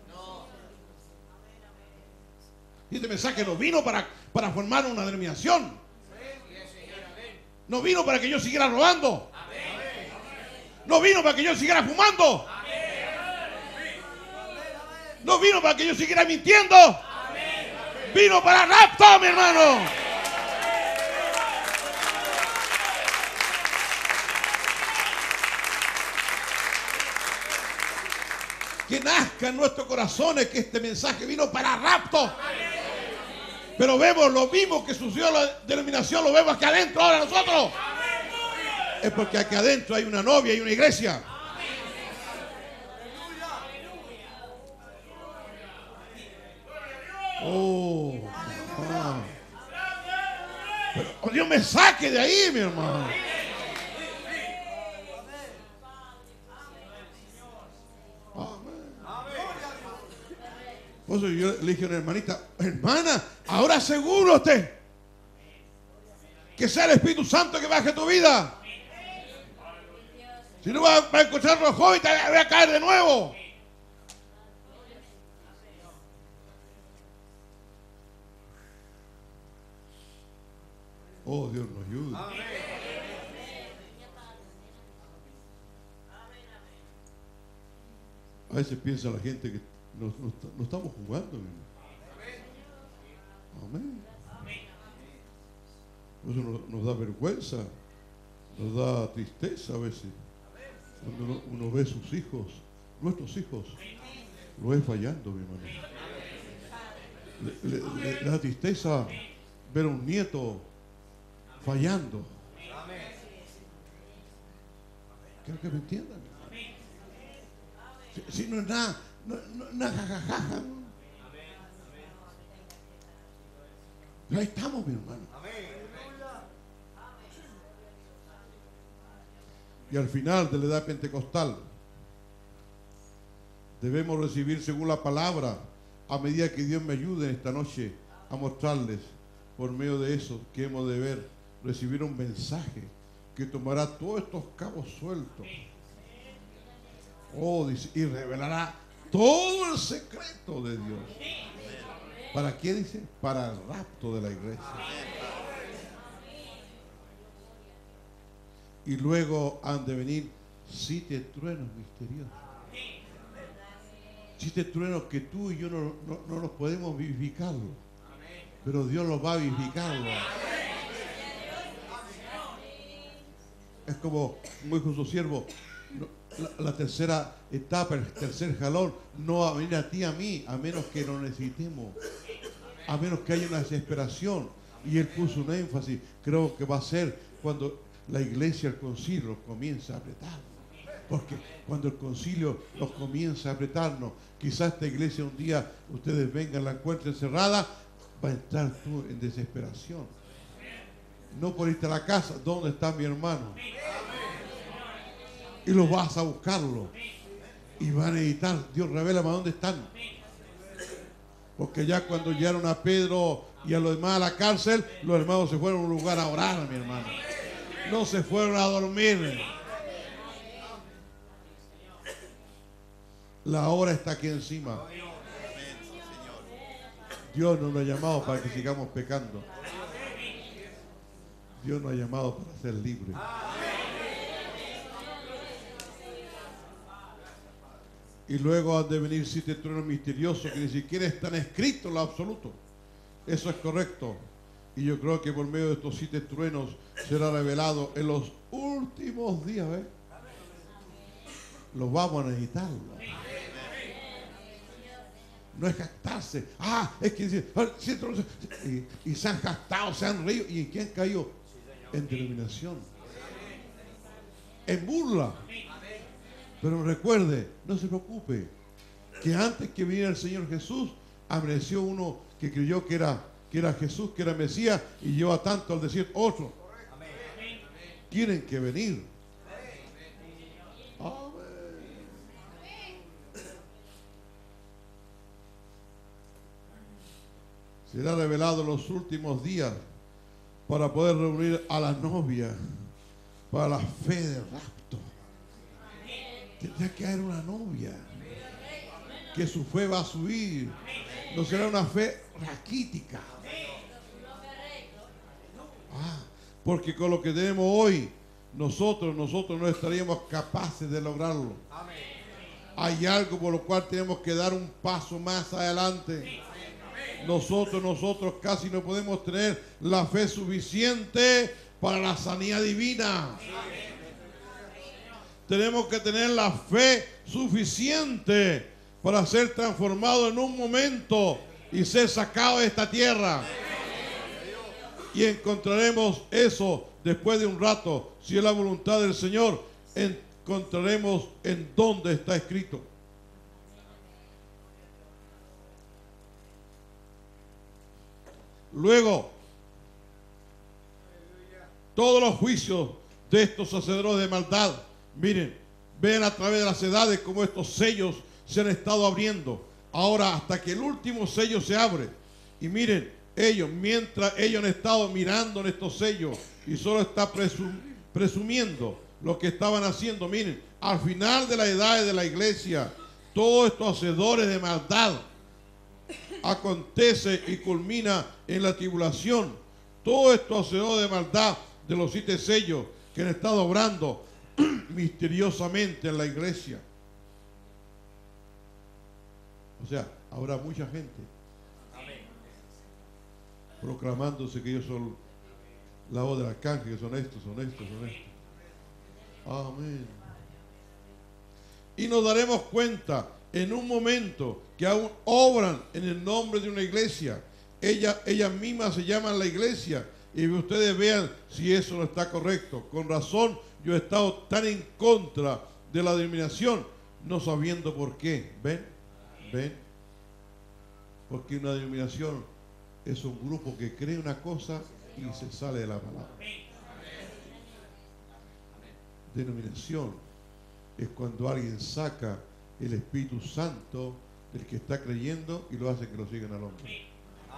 Y este mensaje no vino para, para formar una denominación. No vino para que yo siguiera robando. No vino para que yo siguiera fumando. No vino para que yo siguiera mintiendo. Vino para rapto, mi hermano. Que nazca en nuestros corazones que este mensaje vino para rapto. Pero vemos lo mismo que sucedió en la denominación, lo vemos aquí adentro ahora nosotros. Es porque aquí adentro hay una novia y una iglesia. Oh, ah. Pero Dios me saque de ahí, mi hermano. Por eso yo le dije a una hermanita, hermana, ahora seguro usted que sea el Espíritu Santo que baje tu vida. Si no vas a escuchar rojo y te voy a caer de nuevo. Oh, Dios nos ayude. A veces piensa la gente que no, no, no estamos jugando, mi hermano. Amén. Eso nos, nos da vergüenza, nos da tristeza a veces. Cuando uno, uno ve a sus hijos, nuestros hijos, lo ve fallando, mi hermano. Le, le, le, le da tristeza ver a un nieto fallando. Quiero que me entiendan. Si, si no es nada, no, no, nada, jajaja. Ahí estamos, mi hermano. Y al final de la edad pentecostal debemos recibir según la palabra, a medida que Dios me ayude en esta noche a mostrarles por medio de eso que hemos de ver, recibir un mensaje que tomará todos estos cabos sueltos, oh, dice, y revelará todo el secreto de Dios. ¿Para qué dice? Para el rapto de la iglesia. Y luego han de venir siete truenos misteriosos. Siete truenos que tú y yo no, no, no los podemos vivificarlo. Pero Dios los va a vivificarlo. Es como, como dijo su siervo, la, la tercera etapa, el tercer jalón, no va a venir a ti, a mí, a menos que lo necesitemos. A menos que haya una desesperación. Y él puso un énfasis. Creo que va a ser cuando la iglesia, el concilio, comienza a apretarnos. Porque cuando el concilio nos comienza a apretarnos, quizás esta iglesia un día ustedes vengan, la encuentren cerrada, va a entrar tú en desesperación. No por irte a la casa, ¿dónde está mi hermano? Y los vas a buscarlo. Y van a necesitar, Dios revela más dónde están. Porque ya cuando llegaron a Pedro y a los demás a la cárcel, los hermanos se fueron a un lugar a orar, mi hermano. No se fueron a dormir. La hora está aquí encima. Dios no nos ha llamado para que sigamos pecando. Dios nos ha llamado para ser libres. Y luego han de venir siete truenos misteriosos que ni siquiera están escritos en lo absoluto. Eso es correcto. Y yo creo que por medio de estos siete truenos será revelado en los últimos días. ¿eh? Los vamos a necesitar. No es jactarse. Ah, es que dice, y, y se han jactado, se han reído. ¿Y en quién cayó? En denominación. En burla. Pero recuerde, no se preocupe, que antes que viniera el Señor Jesús, amaneció uno que creyó que era, que era Jesús, que era Mesías, y lleva tanto al decir otro. Tienen que venir. Amén. Será revelado en los últimos días para poder reunir a la novia para la fe de rapto. Tendrá que haber una novia que su fe va a subir. No será una fe raquítica. Ah, porque con lo que tenemos hoy, nosotros, nosotros no estaríamos capaces de lograrlo. Hay algo por lo cual tenemos que dar un paso más adelante. Nosotros, nosotros casi no podemos tener la fe suficiente para la sanidad divina. Tenemos que tener la fe suficiente para ser transformado en un momento y ser sacado de esta tierra. Y encontraremos eso después de un rato. Si es la voluntad del Señor, encontraremos en dónde está escrito. Luego, todos los juicios de estos sacerdotes de maldad, miren, ven a través de las edades como estos sellos se han estado abriendo. Ahora hasta que el último sello se abre. Y miren, ellos, mientras ellos han estado mirando en estos sellos y solo está presum, presumiendo lo que estaban haciendo, miren, al final de la edad de la iglesia, todos estos hacedores de maldad acontece y culmina en la tribulación. Todos estos hacedores de maldad de los siete sellos que han estado obrando misteriosamente en la iglesia. O sea, habrá mucha gente proclamándose que ellos son la voz del arcángel, que son estos, son estos, son estos. Amén. Y nos daremos cuenta en un momento que aún obran en el nombre de una iglesia. Ellas, ellas mismas se llaman la iglesia. Y ustedes vean si eso no está correcto. Con razón yo he estado tan en contra de la denominación, no sabiendo por qué. ¿Ven? ¿Ven? Porque una denominación es un grupo que cree una cosa y se sale de la palabra. Denominación es cuando alguien saca el Espíritu Santo del que está creyendo y lo hace que lo sigan al hombre.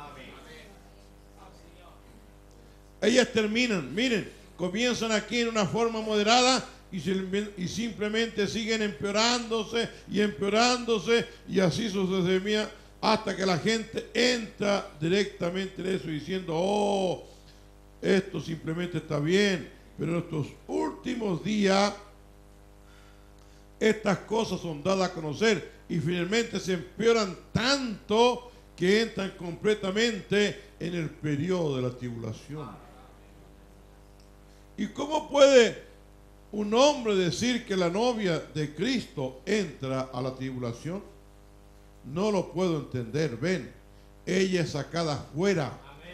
Ellas terminan, miren, comienzan aquí en una forma moderada y, se, y simplemente siguen empeorándose y empeorándose y así sucede hasta que la gente entra directamente en eso diciendo, oh, esto simplemente está bien, pero en estos últimos días estas cosas son dadas a conocer y finalmente se empeoran tanto que entran completamente en el periodo de la tribulación. ¿Y cómo puede un hombre decir que la novia de Cristo entra a la tribulación? No lo puedo entender. Ven, ella es sacada fuera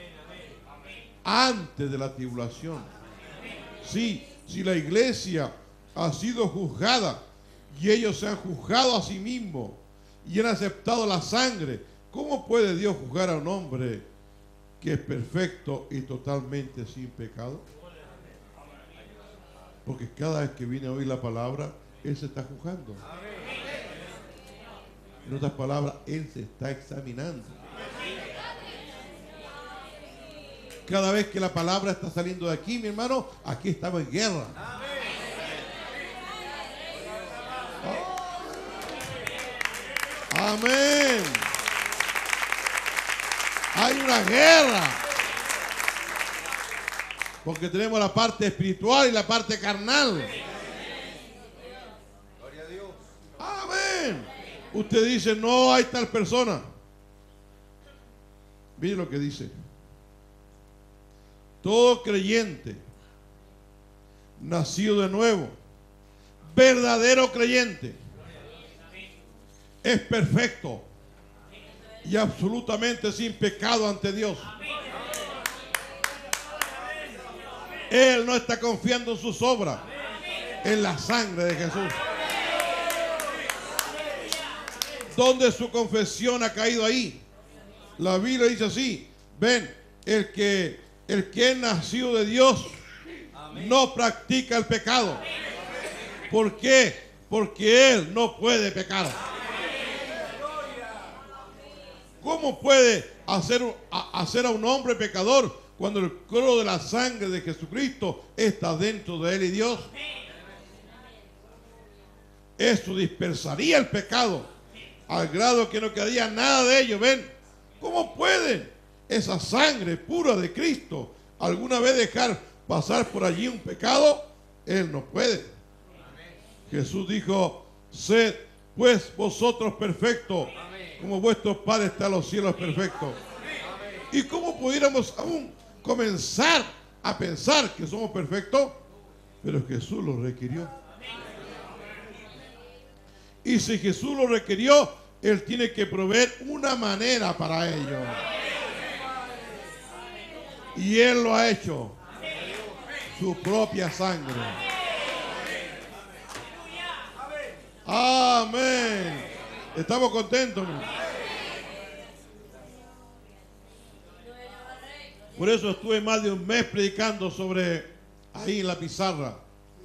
antes de la tribulación. Sí, si la iglesia ha sido juzgada y ellos se han juzgado a sí mismos y han aceptado la sangre, ¿cómo puede Dios juzgar a un hombre que es perfecto y totalmente sin pecado? Porque cada vez que viene a oír la palabra, Él se está juzgando. En otras palabras, Él se está examinando. Cada vez que la palabra está saliendo de aquí, mi hermano, aquí estamos en guerra. Amén. Hay una guerra. Porque tenemos la parte espiritual y la parte carnal. Gloria a Dios. Amén. Usted dice, no hay tal persona. Mire lo que dice. Todo creyente, nacido de nuevo, verdadero creyente, es perfecto y absolutamente sin pecado ante Dios. Él no está confiando en sus obras, en la sangre de Jesús. ¿Dónde su confesión ha caído ahí? La Biblia dice así, ven, el que, el que es nacido de Dios no practica el pecado. ¿Por qué? Porque Él no puede pecar. ¿Cómo puede hacer, a, hacer a un hombre pecador cuando el coro de la sangre de Jesucristo está dentro de él y Dios? Eso dispersaría el pecado al grado que no quedaría nada de ello. ¿Ven? ¿Cómo puede esa sangre pura de Cristo alguna vez dejar pasar por allí un pecado? Él no puede. Jesús dijo, sed pues vosotros perfectos, como vuestro Padre está en los cielos perfectos. ¿Y cómo pudiéramos aún comenzar a pensar que somos perfectos? Pero Jesús lo requirió. Y si Jesús lo requirió, Él tiene que proveer una manera para ello. Y Él lo ha hecho. Su propia sangre. Amén. ¿Estamos contentos? Por eso estuve más de un mes predicando sobre ahí en la pizarra.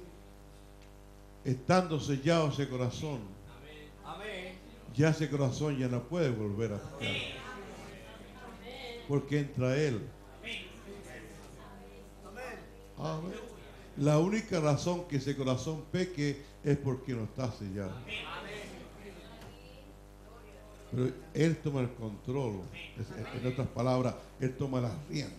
Estando sellado ese corazón. Ya ese corazón ya no puede volver a pecar. Porque entra Él. Amén. La única razón que ese corazón peque es porque no está sellado. Pero Él toma el control. En otras palabras, Él toma las riendas.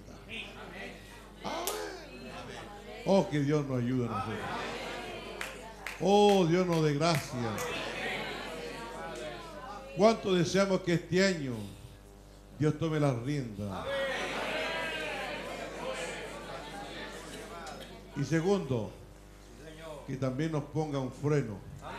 Amén. Oh, que Dios nos ayude a nosotros. Oh, Dios nos dé gracia. ¿Cuánto deseamos que este año Dios tome las riendas? Y segundo, que también nos ponga un freno.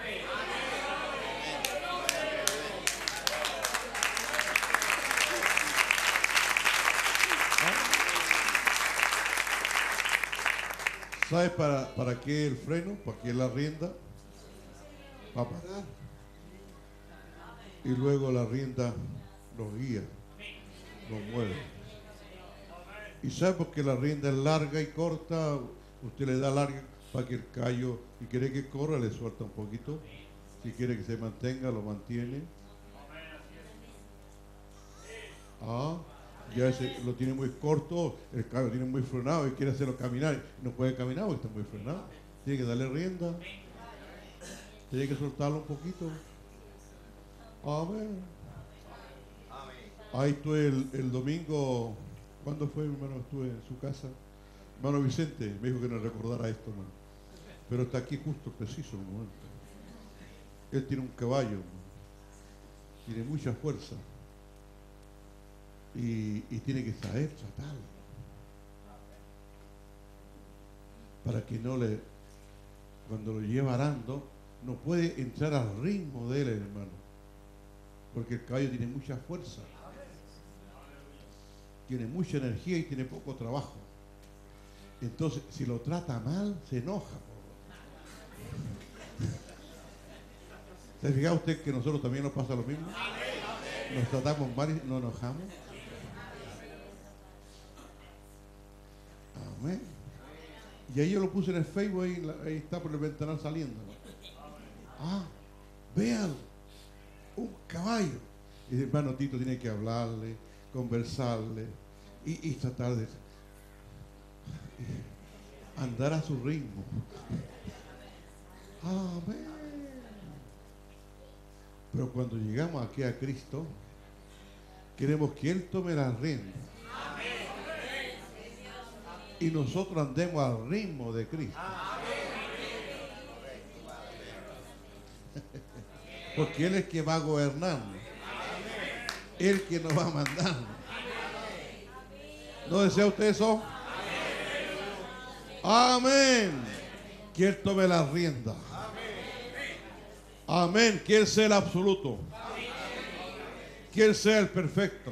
¿Sabes para, para qué el freno? ¿Para qué la rienda? Para parar. Y luego la rienda los guía, los mueve. ¿Y sabe por qué la rienda es larga y corta? Usted le da larga para que el callo, si quiere que corra, le suelta un poquito. Si quiere que se mantenga, lo mantiene. Ah, ya ese lo tiene muy corto, el callo lo tiene muy frenado y quiere hacerlo caminar. No puede caminar porque está muy frenado. Tiene que darle rienda. Tiene que soltarlo un poquito. Amén. Ahí estuve el, el domingo. ¿Cuándo fue, hermano? Estuve en su casa. Hermano Vicente me dijo que no recordara esto, hermano. Pero está aquí justo, preciso, el momento. Él tiene un caballo, hermano. Tiene mucha fuerza. Y, y tiene que saber tratarlo. Para que no le, cuando lo lleva arando, no puede entrar al ritmo de él, hermano. Porque el caballo tiene mucha fuerza. Tiene mucha energía y tiene poco trabajo. Entonces, si lo trata mal, se enoja. ¿Se fija usted que a nosotros también nos pasa lo mismo? Nos tratamos mal y nos enojamos. Amén. Y ahí yo lo puse en el Facebook, ahí, ahí está por el ventanal saliendo. Ah, vean, un caballo. Y el hermano Tito tiene que hablarle, conversarle y, y tratar de andar a su ritmo. Amén. Pero cuando llegamos aquí a Cristo, queremos que Él tome la rienda. Y nosotros andemos al ritmo de Cristo. Porque Él es el que va a gobernarnos. Él que nos va a mandar. ¿No desea usted eso? Amén. Que Él tome la rienda. Amén. Que Él sea el absoluto. Que Él sea el perfecto.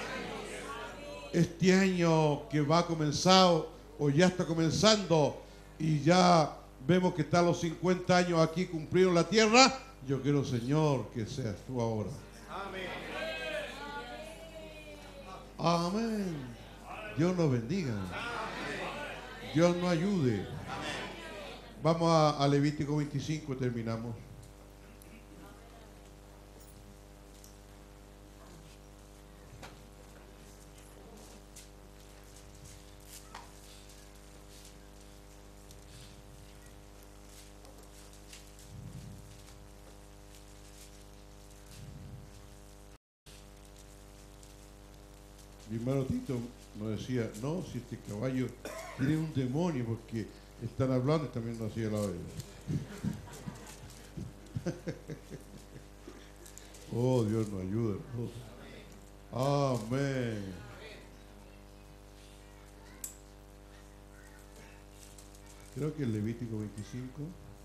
Este año que va a comenzar o ya está comenzando y ya vemos que está a los cincuenta años aquí cumplidos en la tierra, yo quiero, Señor, que seas tú ahora. Amén. Dios nos bendiga. Dios nos ayude. Vamos a, a Levítico veinticinco y terminamos. Mi hermano Tito nos decía, no, si este caballo tiene un demonio, porque están hablando y también nos hacía la oído. Oh, Dios nos ayuda. Oh. Amén. Creo que el Levítico veinticinco.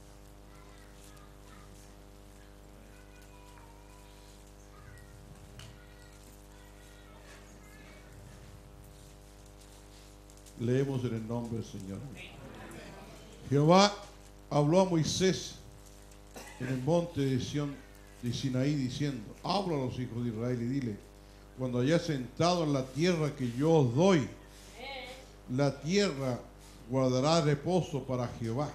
Leemos en el nombre del Señor. Jehová habló a Moisés en el monte de Sión de Sinaí diciendo, habla a los hijos de Israel y dile, cuando hayas sentado en la tierra que yo os doy, la tierra guardará reposo para Jehová.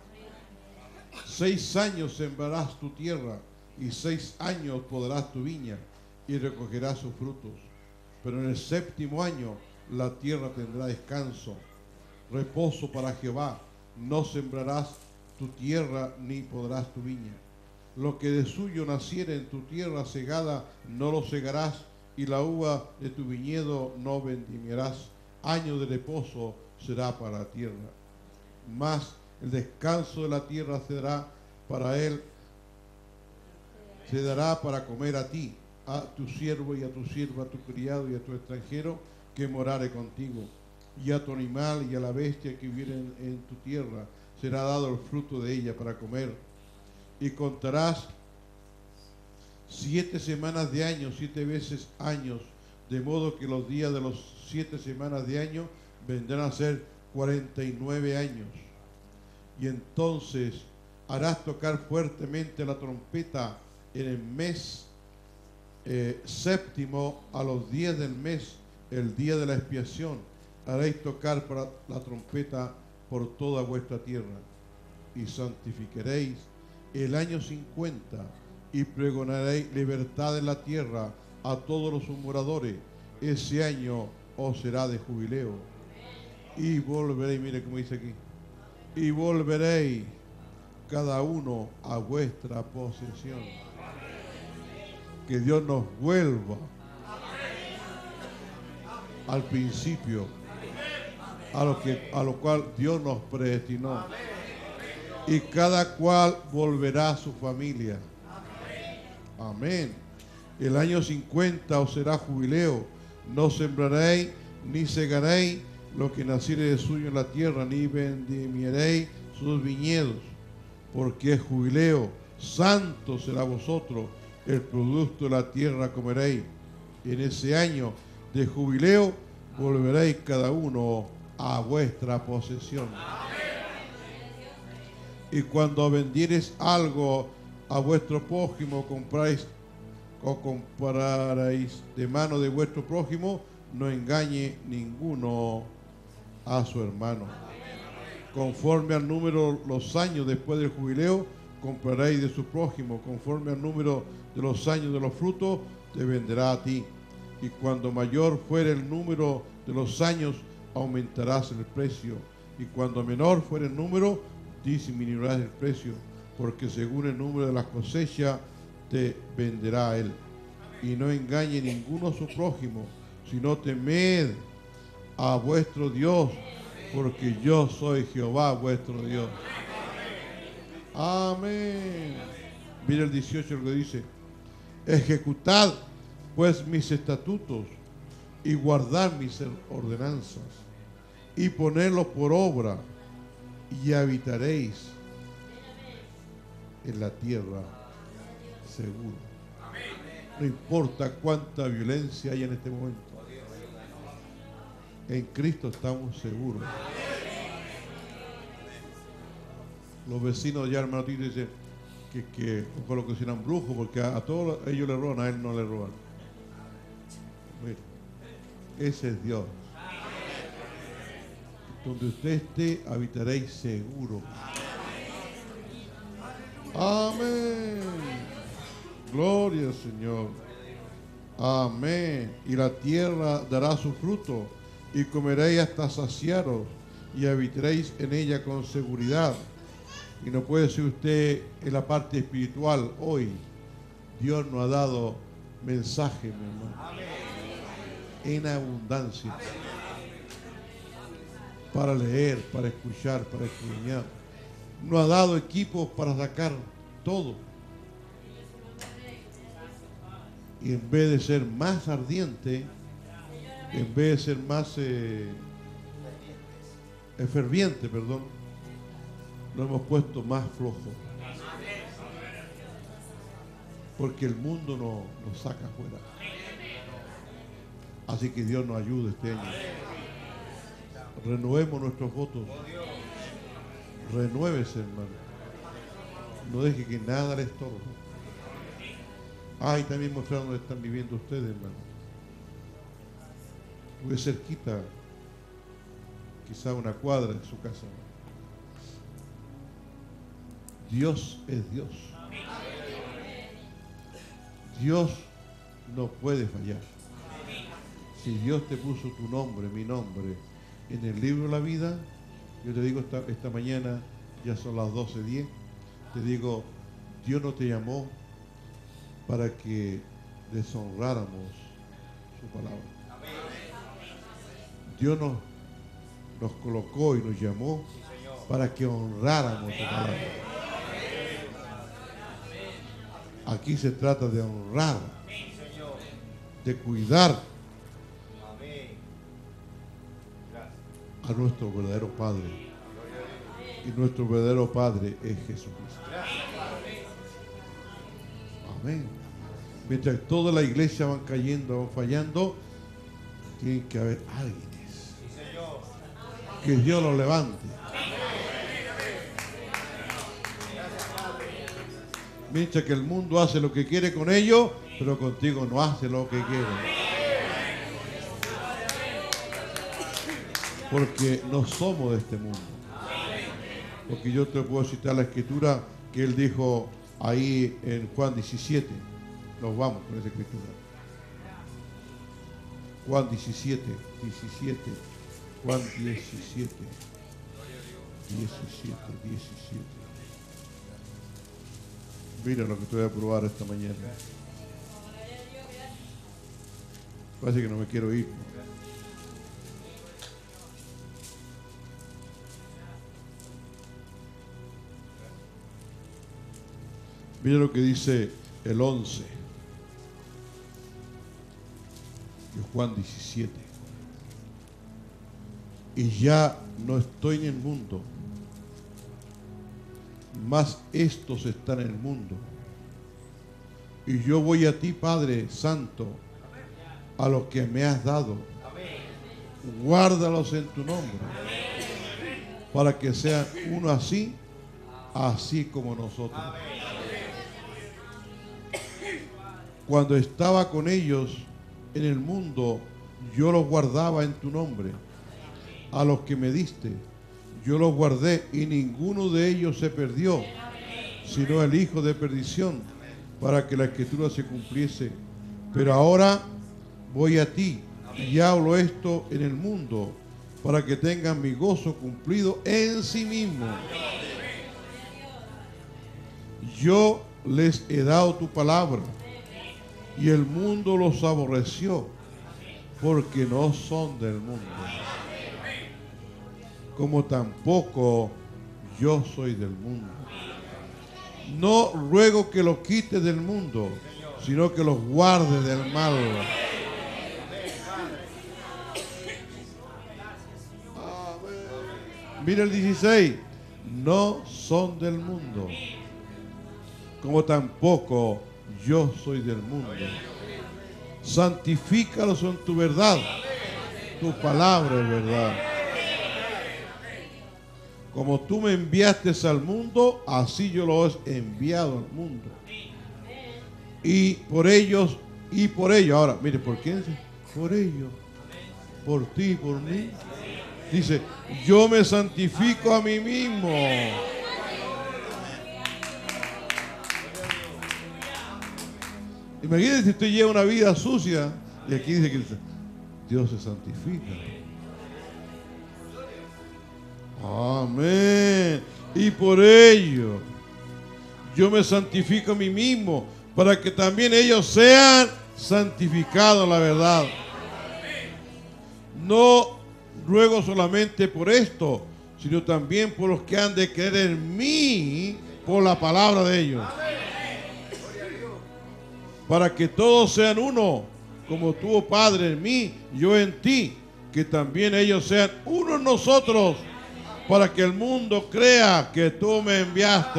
Seis años sembrarás tu tierra y seis años podrás tu viña y recogerás sus frutos. Pero en el séptimo año la tierra tendrá descanso, reposo para Jehová. No sembrarás tu tierra ni podrás tu viña. Lo que de suyo naciere en tu tierra segada, no lo segarás, y la uva de tu viñedo no vendimiarás. Año de reposo será para la tierra. Mas el descanso de la tierra será para él se dará para comer a ti, a tu siervo y a tu sierva, a tu criado y a tu extranjero que morare contigo, y a tu animal y a la bestia que vive en, en tu tierra, será dado el fruto de ella para comer. Y contarás siete semanas de año, siete veces años, de modo que los días de los siete semanas de año vendrán a ser cuarenta y nueve años. Y entonces harás tocar fuertemente la trompeta en el mes eh, séptimo, a los días del mes, el día de la expiación. Haréis tocar para la trompeta por toda vuestra tierra. Y santificaréis el año cincuenta, y pregonaréis libertad en la tierra a todos los moradores. Ese año os será de jubileo. Y volveréis, mire cómo dice aquí, y volveréis cada uno a vuestra posesión. Que Dios nos vuelva al principio, a lo, que, a lo cual Dios nos predestinó. Y cada cual volverá a su familia. Amén. El año cincuenta os será jubileo. No sembraréis ni segaréis lo que naciere de suyo en la tierra, ni vendimiaréis sus viñedos, porque es jubileo. Santo será vosotros, el producto de la tierra comeréis. En ese año de jubileo volveréis cada uno a vuestra posesión. Y cuando vendiereis algo a vuestro prójimo, compráis o compraréis de mano de vuestro prójimo, no engañe ninguno a su hermano. Conforme al número los años después del jubileo, compraréis de su prójimo. Conforme al número de los años de los frutos, te venderá a ti. Y cuando mayor fuere el número de los años, aumentarás el precio. Y cuando menor fuere el número, disminuirás el precio, porque según el número de las cosechas te venderá a él. Y no engañe ninguno a su prójimo, sino temed a vuestro Dios, porque yo soy Jehová vuestro Dios. Amén. Mira el dieciocho lo que dice: ejecutad pues mis estatutos y guardad mis ordenanzas y ponedlos por obra, y habitaréis en la tierra seguro. No importa cuánta violencia hay en este momento, en Cristo estamos seguros. Los vecinos ya, hermano Tito, dicen que, que por lo que serán brujos, porque a, a todos ellos le roban, a él no le roban. Mira, ese es Dios. Donde usted esté, habitaréis seguro. Amén. Gloria al Señor. Amén. Y la tierra dará su fruto, y comeréis hasta saciaros, y habitaréis en ella con seguridad. Y no puede ser usted en la parte espiritual hoy. Dios nos ha dado mensaje, mi hermano, en abundancia, para leer, para escuchar, para escudriñar. Nos ha dado equipos para sacar todo. Y en vez de ser más ardiente, en vez de ser más eh, ferviente, perdón, lo hemos puesto más flojo. Porque el mundo nos, nos saca afuera. Así que Dios nos ayude este año. Renovemos nuestros votos. Renuévese, hermano. No deje que nada le estorbe. Ah, y también mostrar dónde están viviendo ustedes, hermano. Muy cerquita, quizá una cuadra de su casa. Dios es Dios. Dios no puede fallar. Si Dios te puso tu nombre, mi nombre, en el libro de la vida, yo te digo esta, esta mañana, ya son las doce diez, te digo, Dios no te llamó para que deshonráramos su palabra. Dios nos, nos colocó y nos llamó para que honráramos su palabra. Aquí se trata de honrar, de cuidar a nuestro verdadero Padre. Y nuestro verdadero Padre es Jesucristo. Amén. Mientras toda la iglesia van cayendo, van fallando, tiene que haber alguien que Dios lo levante. Mientras que el mundo hace lo que quiere con ellos, pero contigo no hace lo que quiere. Porque no somos de este mundo. Porque yo te puedo citar la escritura que él dijo ahí en Juan diecisiete. Nos vamos con esa escritura. Juan diecisiete, diecisiete, Juan diecisiete, diecisiete, diecisiete. Mira lo que te voy a probar esta mañana. Parece que no me quiero ir. Mira lo que dice el once de Juan diecisiete. Y ya no estoy en el mundo, mas estos están en el mundo. Y yo voy a ti, Padre Santo, a los que me has dado. Guárdalos en tu nombre, para que sean uno así, así como nosotros. Cuando estaba con ellos en el mundo, yo los guardaba en tu nombre. A los que me diste, yo los guardé, y ninguno de ellos se perdió, sino el hijo de perdición, para que la escritura se cumpliese. Pero ahora voy a ti, y hablo esto en el mundo, para que tengan mi gozo cumplido en sí mismo. Yo les he dado tu palabra, y el mundo los aborreció, porque no son del mundo, como tampoco yo soy del mundo. No ruego que los quites del mundo, sino que los guardes del mal. Amén. Mira el dieciséis. No son del mundo, como tampoco yo soy del mundo. Santifícalos en tu verdad. Tu palabra es verdad. Como tú me enviaste al mundo, así yo los he enviado al mundo. Y por ellos, y por ellos. Ahora, mire, ¿por quién? Por ellos. Por ti y por mí. Dice, yo me santifico a mí mismo. Imagínense si usted lleva una vida sucia. Y aquí dice que Dios se santifica. Amén. Y por ello yo me santifico a mí mismo, para que también ellos sean santificados en la verdad. No ruego solamente por esto, sino también por los que han de creer en mí por la palabra de ellos, para que todos sean uno, como tú, oh Padre, en mí, yo en ti, que también ellos sean uno en nosotros, para que el mundo crea que tú me enviaste.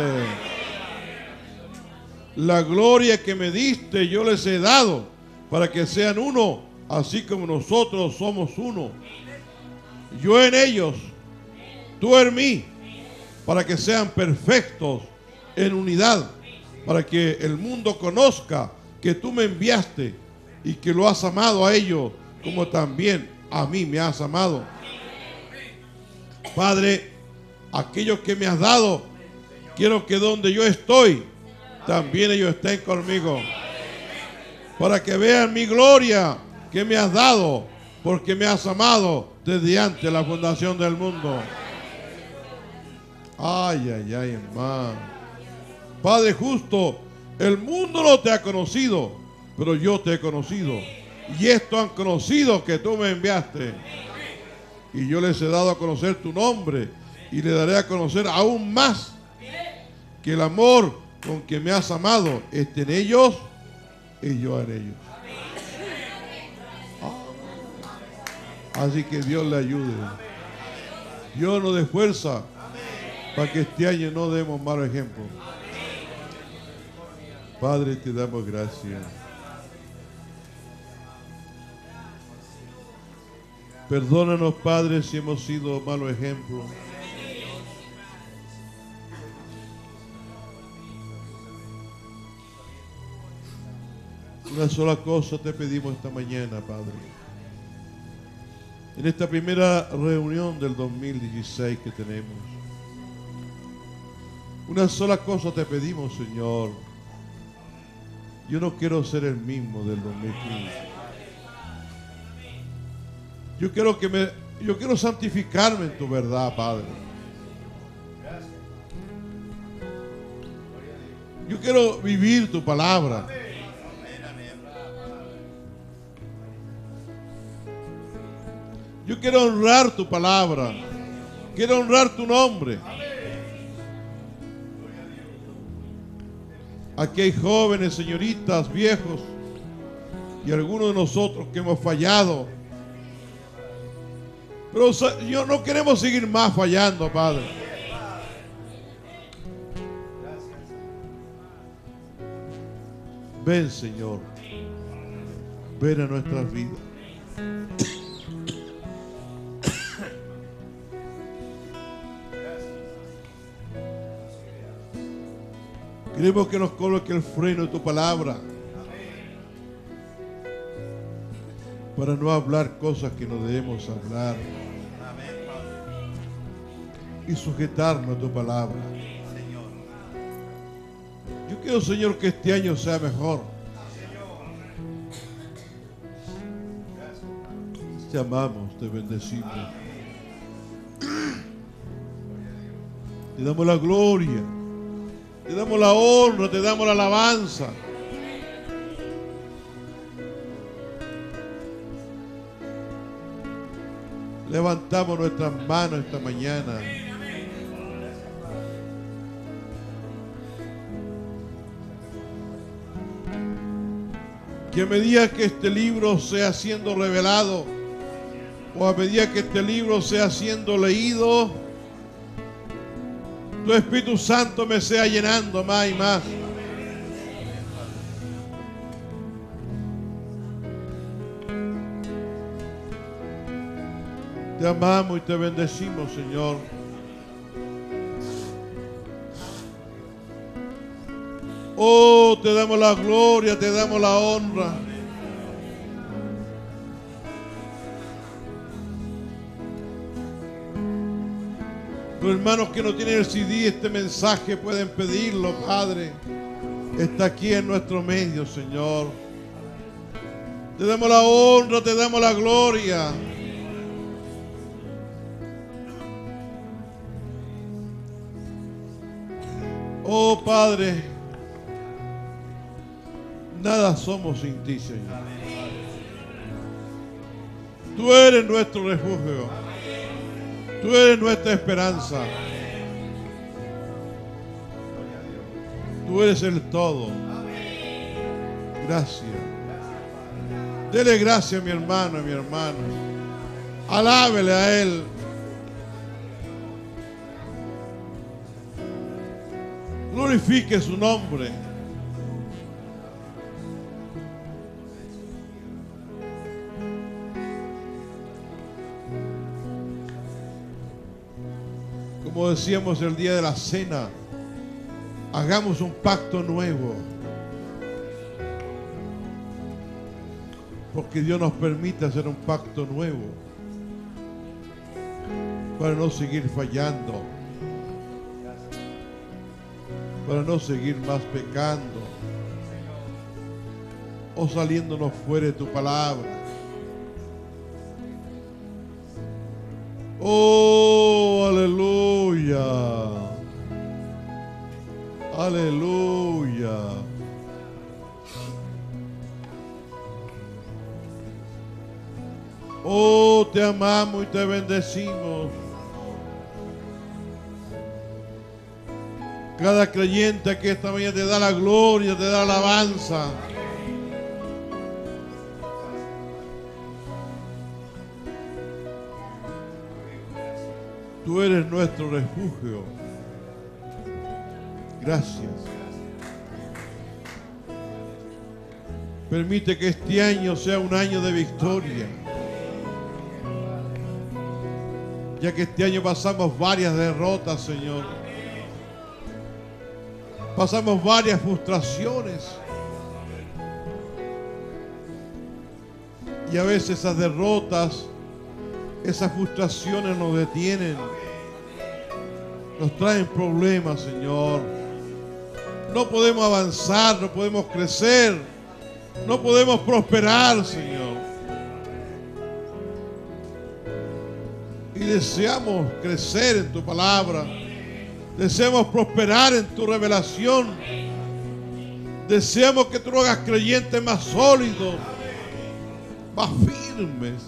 La gloria que me diste yo les he dado, para que sean uno, así como nosotros somos uno. Yo en ellos, tú en mí, para que sean perfectos en unidad, para que el mundo conozca que tú me enviaste y que lo has amado a ellos, como también a mí me has amado. Padre, aquellos que me has dado, quiero que donde yo estoy, también ellos estén conmigo, para que vean mi gloria que me has dado, porque me has amado desde antes de la fundación del mundo. Ay, ay, ay, hermano. Padre justo, el mundo no te ha conocido, pero yo te he conocido, y estos han conocido que tú me enviaste. Y yo les he dado a conocer tu nombre, y le daré a conocer aún más, que el amor con que me has amado, esté en ellos y yo en ellos. Ah. Así que Dios le ayude. Dios nos dé fuerza para que este año no demos malos ejemplos. Padre, te damos gracias. Perdónanos, Padre, si hemos sido malos ejemplos. Una sola cosa te pedimos esta mañana, Padre. En esta primera reunión del dos mil dieciséis que tenemos, una sola cosa te pedimos, Señor. Yo no quiero ser el mismo del dos mil quince. Yo quiero que me, yo quiero santificarme en tu verdad, Padre. Yo quiero vivir tu palabra. Yo quiero honrar tu palabra. Quiero honrar tu nombre. Aquí hay jóvenes, señoritas, viejos y algunos de nosotros que hemos fallado. Pero yo no queremos seguir más fallando, Padre. Ven, Señor. Ven a nuestras vidas. Queremos que nos coloque el freno de tu palabra para no hablar cosas que no debemos hablar y sujetarnos a tu palabra. Yo quiero, Señor, que este año sea mejor. Te amamos, te bendecimos. Te damos la gloria. Te damos la honra, te damos la alabanza. Levantamos nuestras manos esta mañana. Que a medida que este libro sea siendo revelado, o a medida que este libro sea siendo leído, tu Espíritu Santo me sea llenando más y más. Te amamos y te bendecimos, Señor. Oh, te damos la gloria, te damos la honra. Los hermanos que no tienen el C D, este mensaje pueden pedirlo, Padre. Está aquí en nuestro medio, Señor. Te damos la honra, te damos la gloria. Oh, Padre, nada somos sin ti, Señor. Tú eres nuestro refugio. Tú eres nuestra esperanza. Tú eres el todo. Gracias. Dele gracias a mi hermano y mi hermana. Alábele a Él. Glorifique su nombre. Como decíamos el día de la cena, hagamos un pacto nuevo. Porque Dios nos permite hacer un pacto nuevo para no seguir fallando, para no seguir más pecando o saliéndonos fuera de tu palabra. Oh, aleluya, aleluya. Oh, te amamos y te bendecimos. Cada creyente que esta mañana te da la gloria, te da la alabanza. Tú eres nuestro refugio. Gracias. Permite que este año sea un año de victoria. Ya que este año pasamos varias derrotas, Señor. Pasamos varias frustraciones. Y a veces esas derrotas, esas frustraciones nos detienen. Nos traen problemas, Señor. No podemos avanzar, no podemos crecer. No podemos prosperar, Señor. Y deseamos crecer en tu palabra. Deseamos prosperar en tu revelación. Deseamos que tú nos hagas creyentes más sólidos, más firmes.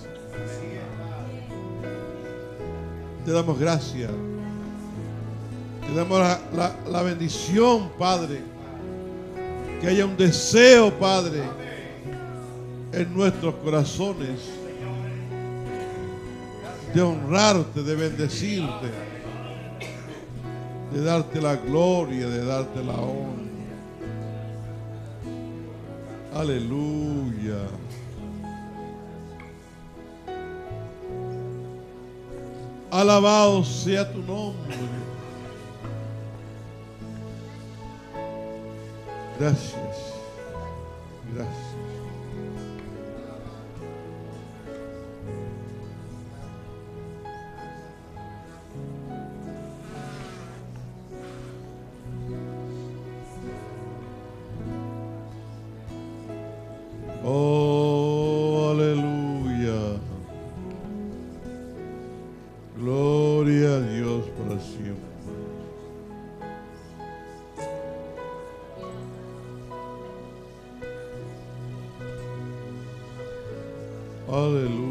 Te damos gracias. Te damos la, la, la bendición, Padre. Que haya un deseo, Padre, en nuestros corazones de honrarte, de bendecirte, de darte la gloria, de darte la honra. Aleluya. Alabado sea tu nombre. Gracias. Gracias. Oh, aleluya. Gloria a Dios para siempre. Aleluya.